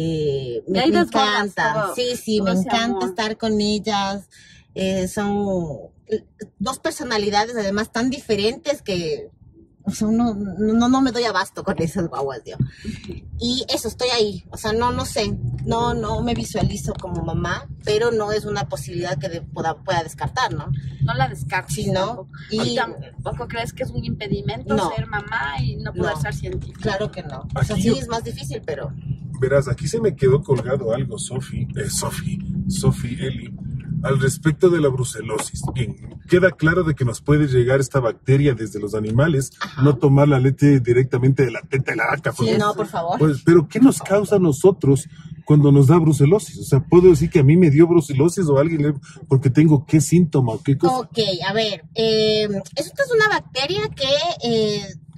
Eh, Y me, ahí me desbordas encanta. todo, sí, sí, todo me ese encanta amor. estar con ellas. Eh, son eh, dos personalidades además tan diferentes que o sea, no, no, no me doy abasto con esas guaguas, yo. Y eso, estoy ahí. O sea, no, no sé. No, no me visualizo como mamá, pero no es una posibilidad que de- pueda, pueda descartar, ¿no? No la descartes. Sí, ¿no? Tampoco. Y- ¿Y tampoco crees que es un impedimento No. ser mamá y no poder No. ser científica? Claro que no. O sea, Aquí sí yo- es más difícil, pero... Verás, aquí se me quedó colgado algo, Sofi, eh, Sofi, Sofi, Eli, al respecto de la brucelosis. Bien, queda claro de que nos puede llegar esta bacteria desde los animales, Ajá. no tomar la leche directamente de la teta de la vaca. Sí, porque- no, por favor. Pues, pero ¿qué nos causa a nosotros cuando nos da brucelosis? O sea, ¿puedo decir que a mí me dio brucelosis o a alguien le... porque tengo qué síntoma o qué cosa? Ok, a ver, eh, esta es una bacteria que eh,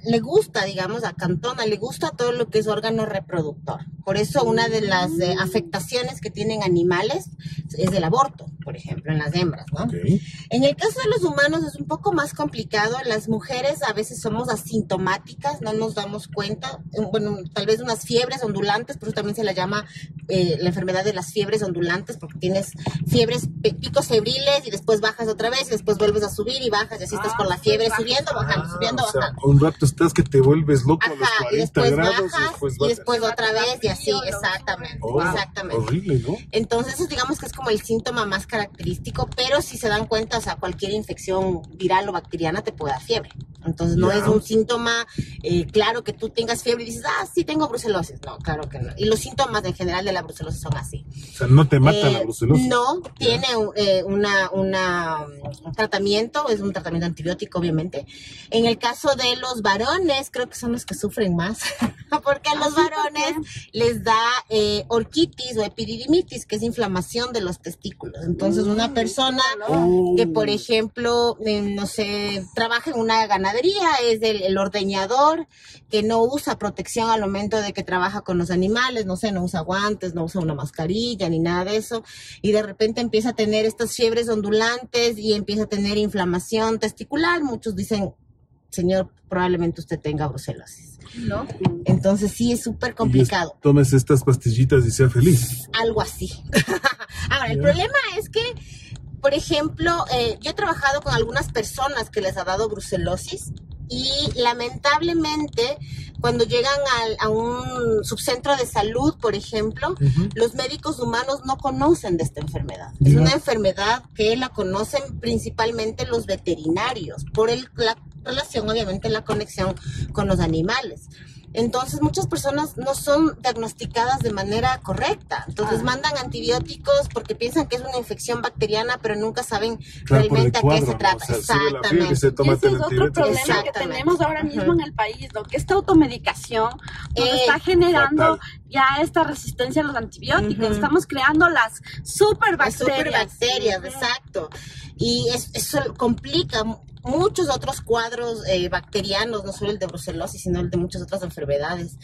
le gusta, digamos, a Cantona, le gusta todo lo que es órgano reproductor. Por eso una de las eh, afectaciones que tienen animales es el aborto, por ejemplo, en las hembras, ¿no? Okay. En el caso de los humanos es un poco más complicado. Las mujeres a veces somos asintomáticas, no nos damos cuenta. Bueno, tal vez unas fiebres ondulantes, por eso también se la llama eh, la enfermedad de las fiebres ondulantes, porque tienes fiebres, picos febriles y después bajas otra vez y después vuelves a subir y bajas y así estás con la fiebre subiendo, bajando, Ah, subiendo, o sea, bajando. un rato estás que te vuelves loco a los Ajá, y cuarenta después grados bajas y después y bajas. después otra vez y así, Frío, exactamente, Oh, exactamente. horrible, ¿no? Entonces, eso digamos que es como el síntoma más característico, pero si se dan cuenta, o sea, cualquier infección viral o bacteriana te puede dar fiebre. Entonces, no Ya. es un síntoma eh, claro que tú tengas fiebre y dices, ah, sí, tengo brucelosis. No, claro que no. Y los síntomas en general de la brucelosis son así. O sea, no te mata Eh, la brucelosis. No, tiene eh, una, una, un tratamiento, es un tratamiento antibiótico, obviamente. En el caso de los varones, creo que son los que sufren más, porque a los ¿Ah, sí? ¿Por varones les da eh, orquitis o epididimitis, que es inflamación de los testículos. Entonces, una persona Oh. que, por ejemplo, eh, no sé, trabaja en una ganadería, es el, el ordeñador, que no usa protección al momento de que trabaja con los animales, no sé, no usa guantes, no usa una mascarilla, ni nada de eso, y de repente empieza a tener estas fiebres ondulantes y empieza a tener inflamación testicular. Muchos dicen, señor, probablemente usted tenga brucelosis. ¿No? Entonces sí, es súper complicado. Y es- tomes estas pastillitas y sea feliz. Algo así. Ahora, el Ya. problema es que, por ejemplo, eh, yo he trabajado con algunas personas que les ha dado brucelosis y lamentablemente cuando llegan al- a un subcentro de salud, por ejemplo, Ujú. los médicos humanos no conocen de esta enfermedad. Es Ya. una enfermedad que la conocen principalmente los veterinarios, por el, la relación, obviamente, la conexión con los animales. Entonces, muchas personas no son diagnosticadas de manera correcta. Entonces, Ah. mandan antibióticos porque piensan que es una infección bacteriana, pero nunca saben Claro, por el realmente a qué cuadro, se ¿no? trata. O sea, sube la fiebre y Exactamente. se Y toma ese el es otro antibiótico. problema que Exactamente. tenemos ahora mismo Ujú. en el país, lo que esta automedicación nos Eh, está generando fatal. ya esta resistencia a los antibióticos. Ujú. Estamos creando las Las superbacterias. superbacterias, Ujú. exacto. Y es- eso complica mu- muchos otros cuadros eh, bacterianos, no solo el de brucelosis, sino el de muchas otras enfermedades.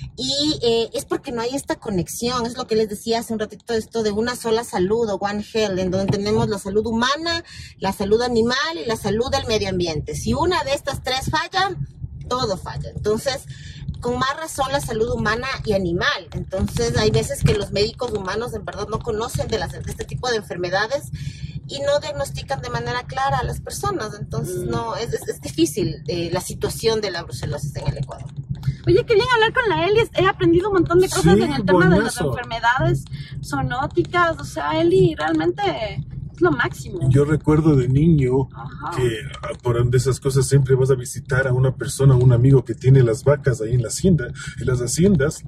Y eh, es porque no hay esta conexión, es lo que les decía hace un ratito, esto de una sola salud o One Health, en donde tenemos la salud humana, la salud animal y la salud del medio ambiente. Si una de estas tres falla, todo falla. Entonces, con más razón la salud humana y animal. Entonces, hay veces que los médicos humanos en verdad no conocen de, las, de este tipo de enfermedades y no diagnostican de manera clara a las personas. Entonces, no, es, es, es difícil eh, la situación de la brucelosis en el Ecuador. Oye, qué bien hablar con la Eli. He aprendido un montón de cosas Sí, en el tema de las buenazo. enfermedades zoonóticas. O sea, Eli realmente es lo máximo. Yo recuerdo de niño Ajá. que ah, por de esas cosas siempre vas a visitar a una persona, un amigo que tiene las vacas ahí en la hacienda, en las haciendas,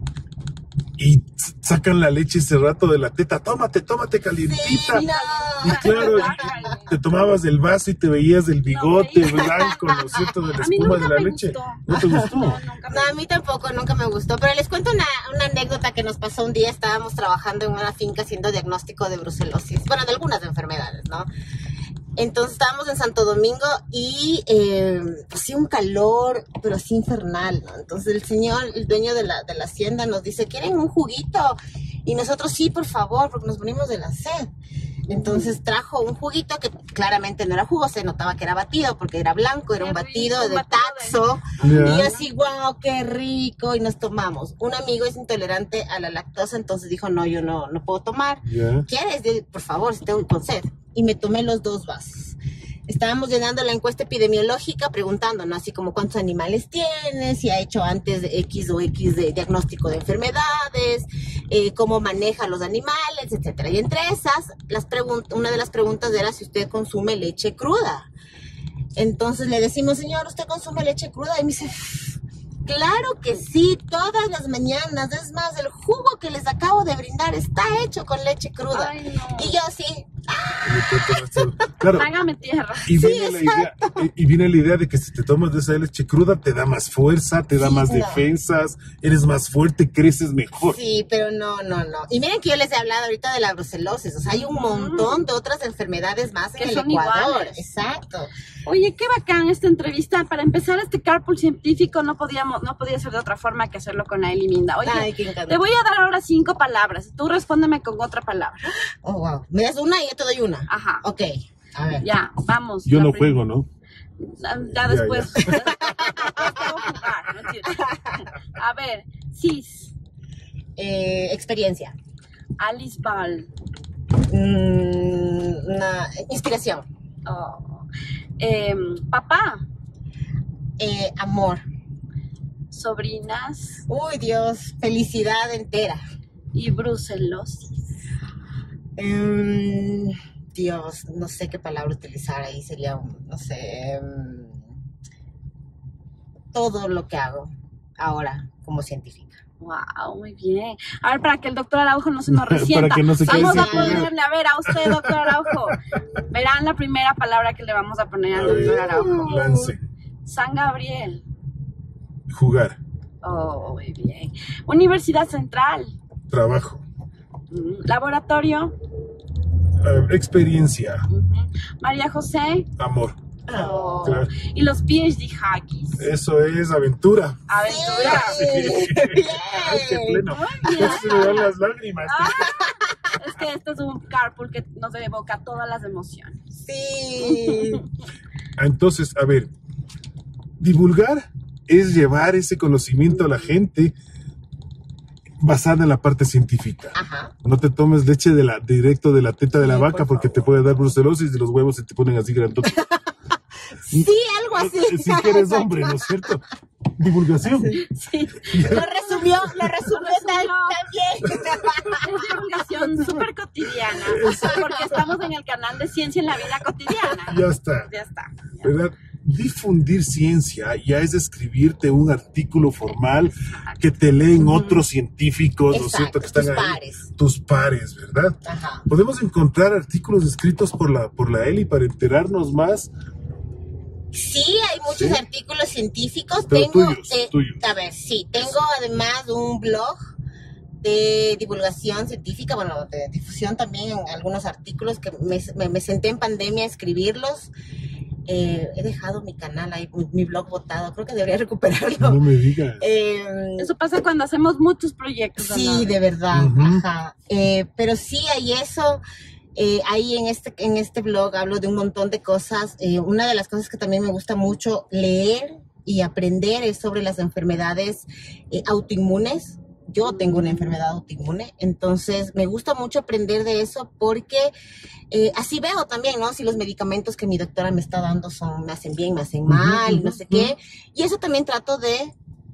y s- sacan la leche ese rato de la teta, tómate, tómate calientita. Sí, no. Y claro, y te tomabas el vaso y te veías el bigote blanco, ¿no es cierto?, de la A mí espuma nunca de la me leche. gustó. ¿No te gustó? No, nunca me No, a mí tampoco, nunca me gustó. Pero les cuento una, una anécdota que nos pasó un día. Estábamos trabajando en una finca haciendo diagnóstico de brucelosis. Bueno, de algunas enfermedades, ¿no? Entonces estábamos en Santo Domingo y eh, hacía un calor, pero así infernal, ¿no? Entonces el señor, el dueño de la, de la hacienda nos dice, ¿quieren un juguito? Y nosotros, sí, por favor, porque nos morimos de la sed. Entonces trajo un juguito que claramente no era jugo, se notaba que era batido porque era blanco, era Qué un rico, batido un de batido de- taxo. Ya. Y yo así, wow, qué rico, y nos tomamos. Un amigo es intolerante a la lactosa, entonces dijo, no, yo no, no puedo tomar. Ya. ¿Quieres? Yo, por favor, si tengo con sed. Y me tomé los dos vasos. Estábamos llenando la encuesta epidemiológica preguntando, ¿no? Así como cuántos animales tienes, si ha hecho antes de X o X de diagnóstico de enfermedades, eh, cómo maneja los animales, etcétera. Y entre esas, las pregun- una de las preguntas era si usted consume leche cruda. Entonces le decimos, señor, ¿usted consume leche cruda? Y me dice, Claro que sí, todas las mañanas. Es más, el jugo que les acabo de brindar está hecho con leche cruda. Ay, no. Y yo sí. Claro, Hágame tierra. y Sí, viene, la idea, y, y viene la idea de que si te tomas de esa leche cruda te da más fuerza, te da Sí, más no. defensas, eres más fuerte, creces mejor. Sí, pero no, no, no. Y miren que yo les he hablado ahorita de la brucelosis. O sea, hay un montón de otras enfermedades más Que en el son Ecuador. iguales. Exacto. Oye, qué bacán esta entrevista. Para empezar, este carpool científico no podíamos, no podía ser de otra forma que hacerlo con Aeli Minda. Oye, Ay, qué encantador. te voy a dar ahora cinco palabras. Tú respóndeme con otra palabra. Oh, wow. Me das una y yo te doy una. Ajá. Ok. A ver. Ya, vamos. Yo La no prim- juego, ¿no? Ya, ya después. Te voy a jugar, no entiendo. A ver, Cis, Eh, experiencia. Alice Ball, Mm, una inspiración. oh, em, papá, Eh, amor. sobrinas Uy, Dios. Felicidad entera. y brucelosis. Mm, Dios, no sé qué palabra utilizar ahí. Sería, un- no sé. mm, todo lo que hago ahora como científica. Wow, muy bien. A ver, para que el doctor Araujo no se nos resienta. Para que no se quede Vamos sin a jugar. ponerle, a ver, a usted, doctor Araujo. Verán la primera palabra que le vamos a poner al doctor Araujo. Lance, San Gabriel. jugar, Oh, muy bien. Universidad Central. trabajo, Mm, Laboratorio. eh, experiencia, Ujú. María José. amor. Oh. Claro. Y los PhD Hackies. Eso es aventura. Aventura. Sí. Ay, qué pleno. Muy bien. Ya se me dan las lágrimas. Ah, es que este es un carpool que nos evoca todas las emociones. Sí. Entonces, a ver, divulgar es llevar ese conocimiento a la gente basada en la parte científica. Ajá. No te tomes leche de la, directo de la teta de la Sí, vaca por porque te favor. puede dar brucelosis y los huevos se te ponen así grandotes. Sí, algo así. Si que eres hombre, ¿no es cierto? Divulgación. Sí. Lo resumió, lo resumió tan, resumió. tan bien. Es divulgación súper cotidiana. Porque estamos en el canal de Ciencia en la Vida Cotidiana. Ya está. Ya está. ¿Verdad? Difundir ciencia ya es escribirte un artículo formal que te leen otros científicos, ¿no es cierto? Exacto, Que están tus ahí. pares. Tus pares, ¿verdad? Ajá. Podemos encontrar artículos escritos por la, por la Eli para enterarnos más. Sí, hay muchos Sí. artículos científicos. Pero tengo, tuyos, eh, tuyos. a ver, sí, tengo además un blog de divulgación científica, bueno, de difusión también en algunos artículos que me, me- me senté en pandemia a escribirlos. Eh, he dejado mi canal ahí, mi, mi blog botado, creo que debería recuperarlo. No me digas. Eh, Eso pasa cuando hacemos muchos proyectos. Sí, ¿no? de verdad, Ujú. ajá. Eh, pero sí hay eso. Eh, ahí en este, en este blog hablo de un montón de cosas. Eh, una de las cosas que también me gusta mucho leer y aprender es sobre las enfermedades eh, autoinmunes. Yo tengo una enfermedad autoinmune, entonces me gusta mucho aprender de eso porque eh, así veo también, ¿no? Si los medicamentos que mi doctora me está dando son, me hacen bien, me hacen mal, Ujú, no sé qué. Y eso también trato de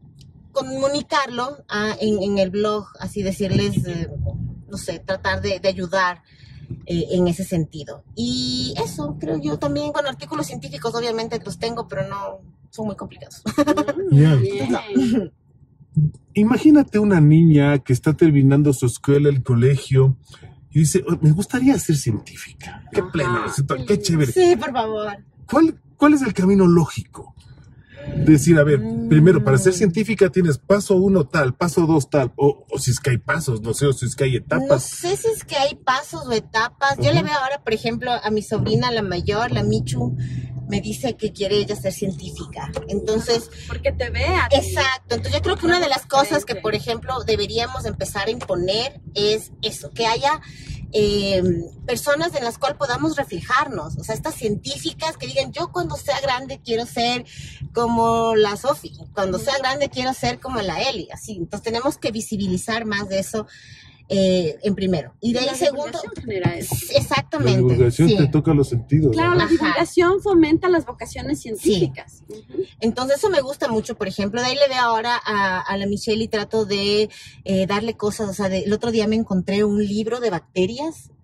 comunicarlo ah, en, en el blog, así decirles, eh, no sé, tratar de, de ayudar eh, en ese sentido. Y eso, creo yo también, bueno, artículos científicos obviamente los tengo, pero no son muy complicados. Mm, Ya. bien. Imagínate una niña que está terminando su escuela, el colegio, y dice, "Oh, me gustaría ser científica. Qué Ajá. pleno, ¿no es cierto? Qué chévere. Sí, por favor. ¿Cuál, ¿Cuál es el camino lógico? Decir, a ver, Mm. primero, para ser científica tienes paso uno tal, paso dos tal, o, o si es que hay pasos, no sé, o si es que hay No etapas. sé si es que hay pasos o etapas. Yo Ujú. le veo ahora, por ejemplo, a mi sobrina, la mayor, la Michu, me dice que quiere ella ser científica. Entonces, Porque te vea. exacto. Entonces yo creo que una de las cosas que, por ejemplo, deberíamos empezar a imponer es eso, que haya eh, personas en las cuales podamos reflejarnos. O sea, estas científicas que digan, yo cuando sea grande quiero ser como la Sofi, cuando sea grande quiero ser como la Eli, así. Entonces tenemos que visibilizar más de eso eh, en primero. Y de ahí La segundo, divulgación genera eso. La exactamente. divulgación sí. te toca los sentidos. Claro, ¿no? la Ajá. divulgación fomenta las vocaciones científicas. Ujú. Entonces eso me gusta mucho, por ejemplo, de ahí le veo ahora a, a la Michelle y trato de eh, darle cosas, o sea, de- el otro día me encontré un libro de bacterias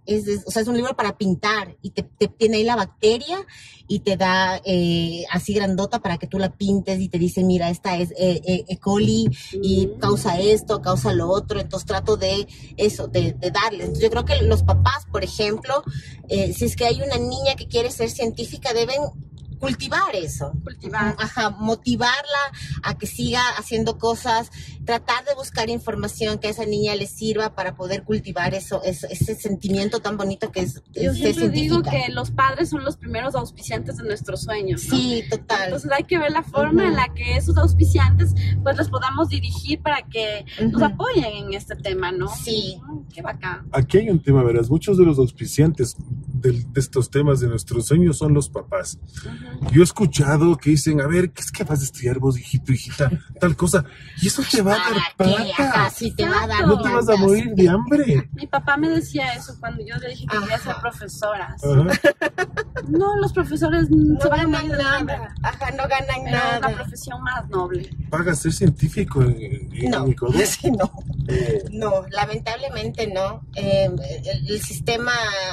es, es, o sea, es un libro para pintar y te, te tiene ahí la bacteria y te da eh, así grandota para que tú la pintes y te dice, mira, esta es eh, eh, E. coli y causa esto, causa lo otro. Entonces trato de eso, de, de darles. Entonces, yo creo que los papás, por ejemplo, eh, si es que hay una niña que quiere ser científica, deben cultivar eso, Cultivar. Ajá, motivarla a que siga haciendo cosas, tratar de buscar información que a esa niña le sirva para poder cultivar eso, eso ese sentimiento tan bonito que es, Yo es ser siempre digo científica. que los padres son los primeros auspiciantes de nuestros sueños, ¿no? Sí, total. Entonces hay que ver la forma Uh-huh. en la que esos auspiciantes pues los podamos dirigir para que Uh-huh. nos apoyen en este tema, ¿no? Sí. Mm, qué bacán. Aquí hay un tema, verás, muchos de los auspiciantes de, de estos temas de nuestros sueños son los papás. Ujú. Yo he escuchado que dicen, a ver, ¿qué es que vas a estudiar vos, hijito, hijita? Tal cosa. Y eso te va a dar ¿Para qué? Ajá, plata. sí, te va a dar No te vas a plata, morir sí. de hambre. Mi papá me decía eso cuando yo le dije que quería Ajá. ser profesora. sí. Ajá. No, los profesores se No van a ganan morir de hambre. nada. Ajá, no ganan Pero es la nada. profesión más noble. ¿Paga ser científico en, en, No, en Ecuador? sí, no. Eh, No, lamentablemente no. Eh, el, el sistema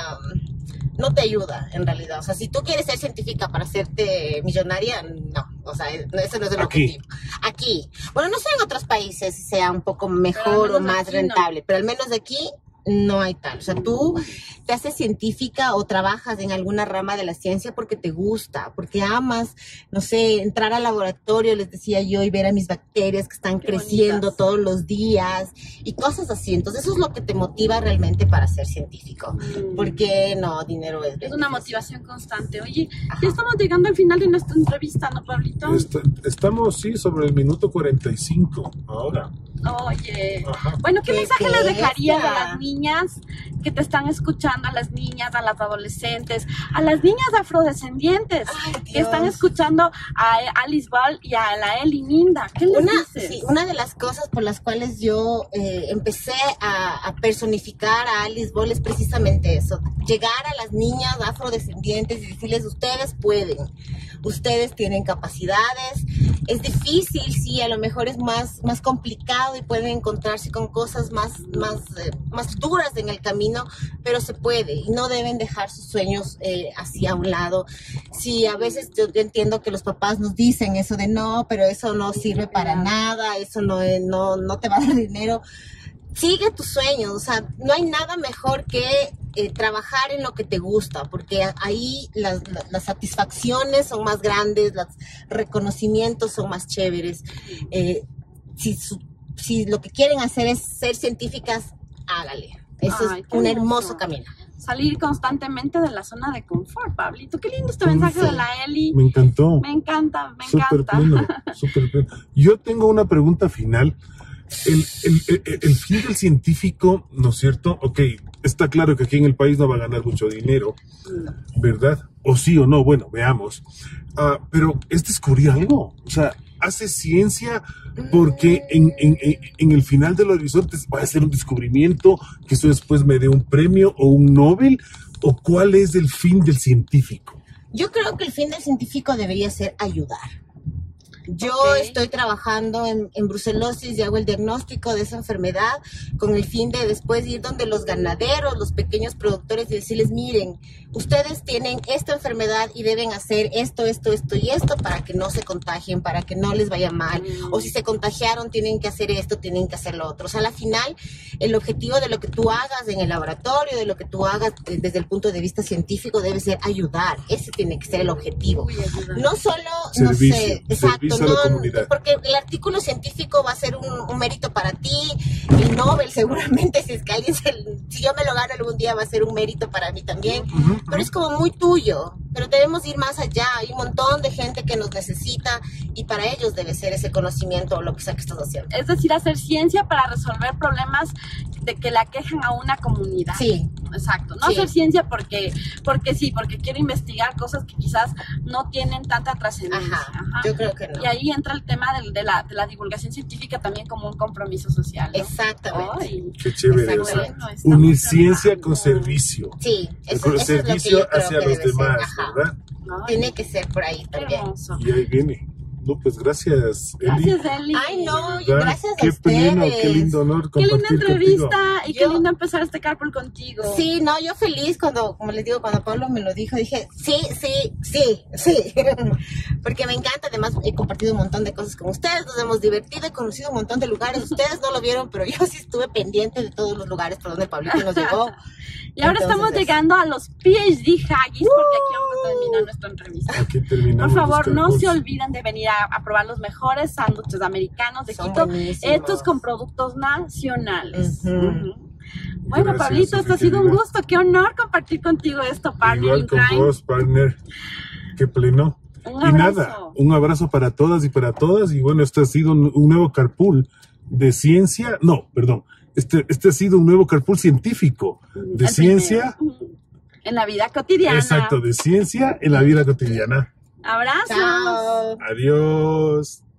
no te ayuda, en realidad. O sea, si tú quieres ser científica para hacerte millonaria, no. O sea, ese no es el Aquí. objetivo. Aquí. Bueno, no sé en otros países si sea un poco Pero mejor al o menos más aquí no. rentable, pero al menos aquí no hay tal. O sea, tú te haces científica o trabajas en alguna rama de la ciencia porque te gusta, porque amas, no sé, entrar al laboratorio, les decía yo, y ver a mis bacterias que están Qué creciendo bonitas. todos los días y cosas así. Entonces eso es lo que te motiva realmente para ser científico. Mm. Porque no, dinero es... Es una motivación constante. Oye, Ajá. ya estamos llegando al final de nuestra entrevista, ¿no, Pablito? est- estamos, sí, sobre el minuto cuarenta y cinco ahora. Oye. Ajá. Bueno, ¿qué ¡Qué mensaje les dejarías bestia! a las niñas que te están escuchando, a las niñas, a las adolescentes, a las niñas afrodescendientes Ay, que están Dios. escuchando a Alice Ball y a la Eli Minda? ¿Qué les Una, dices? sí, una de las cosas por las cuales yo eh, empecé a, a personificar a Alice Ball es precisamente eso, llegar a las niñas afrodescendientes y decirles, ustedes pueden, ustedes tienen capacidades, es difícil, sí, a lo mejor es más, más complicado y pueden encontrarse con cosas más, más, eh, más duras en el camino, pero se puede y no deben dejar sus sueños eh, hacia un lado. Sí, a veces yo, yo entiendo que los papás nos dicen eso de no, pero eso no sirve para nada, eso no, es- no, no te va a dar dinero. Sigue tus sueños, o sea, no hay nada mejor que eh, trabajar en lo que te gusta, porque ahí las, las, las satisfacciones son más grandes, los reconocimientos son más chéveres. Eh, si, su- si lo que quieren hacer es ser científicas, hágale. Eso Ay, es qué un hermoso. hermoso camino. Salir constantemente de la zona de confort, Pablito. Qué lindo este mensaje Sí. de la Eli. Me encantó. Me encanta, me Súper encanta. pleno, súper pleno. Yo tengo una pregunta final. El, el, el, el fin del científico, ¿no es cierto? Ok, está claro que aquí en el país no va a ganar mucho dinero, ¿verdad? O sí o no, bueno, veamos. Ah, pero es descubrir algo. O sea, hace ciencia porque en, en, en, en el final del horizonte va a ser un descubrimiento que eso después me dé un premio o un Nobel. ¿O cuál es el fin del científico? Yo creo que el fin del científico debería ser ayudar. Yo Ok. estoy trabajando en, en brucelosis y hago el diagnóstico de esa enfermedad con el fin de después ir donde los ganaderos, los pequeños productores y decirles, miren, ustedes tienen esta enfermedad y deben hacer esto, esto, esto y esto para que no se contagien, para que no les vaya mal. Mm. O si se contagiaron, tienen que hacer esto, tienen que hacer lo otro. O sea, al final, el objetivo de lo que tú hagas en el laboratorio, de lo que tú hagas eh, desde el punto de vista científico, debe ser ayudar. Ese tiene que ser el objetivo. Uy, ayuda. No solo, Servicio, no sé, exacto, servicio a la no, comunidad. porque el artículo científico va a ser un, un mérito para ti, el Nobel seguramente, si es que alguien, se, si yo me lo gano algún día va a ser un mérito para mí también, Ujú, pero es como muy tuyo, pero debemos ir más allá, hay un montón de gente que nos necesita y para ellos debe ser ese conocimiento o lo que sea que estás haciendo. Es decir, hacer ciencia para resolver problemas de que le aquejan a una comunidad. Sí, Exacto, no Sí. hacer ciencia porque, porque sí, porque quiero investigar cosas que quizás no tienen tanta trascendencia. ajá, Ajá. yo creo que no. Y ahí entra el tema del- de, la, de la divulgación científica también como un compromiso social, ¿no? Exactamente. Ay, Ah, qué chévere. Exacto. O sea, bueno, estamos unir ciencia cerrando. con servicio. Sí, El eso, eso es lo que servicio yo creo hacia que los debe ser. demás, Ajá. ¿verdad? Ay, Tiene que ser por ahí qué también. hermoso. Y ahí viene. No, pues gracias, Eli. Gracias, Eli. Ay, no, ¿Verdad? gracias a Qué ustedes. pleno, qué lindo honor Qué linda compartir entrevista contigo. y qué Yo- lindo empezar este carpool contigo. Sí, no, yo feliz cuando, como les digo, cuando Pablo me lo dijo, dije, sí, sí, sí, sí, porque me encanta, además he compartido un montón de cosas con ustedes, nos hemos divertido, he conocido un montón de lugares, ustedes no lo vieron, pero yo sí estuve pendiente de todos los lugares por donde Pablito nos llevó. Y ahora Entonces, estamos es- llegando a los P H D Haggis porque aquí vamos a terminar nuestra entrevista. Aquí terminamos. Por favor, los no carpool. se olviden de venir a, a probar los mejores sándwiches americanos de Son Quito, buenísimos. hechos con productos nacionales. Ujú. Ujú. Bueno, Gracias, Pablito, esto ha Sofía sido un querida. gusto. Qué honor compartir contigo esto, partner Igual in con crime. vos, partner. Qué pleno. Un Y abrazo. nada, un abrazo para todas y para todas. Y bueno, este ha sido un, un nuevo carpool de ciencia. No, perdón. Este, este ha sido un nuevo carpool científico de El ciencia. primero. Ujú. En la vida cotidiana. Exacto, de ciencia en la vida cotidiana. Abrazos. Chao. Adiós.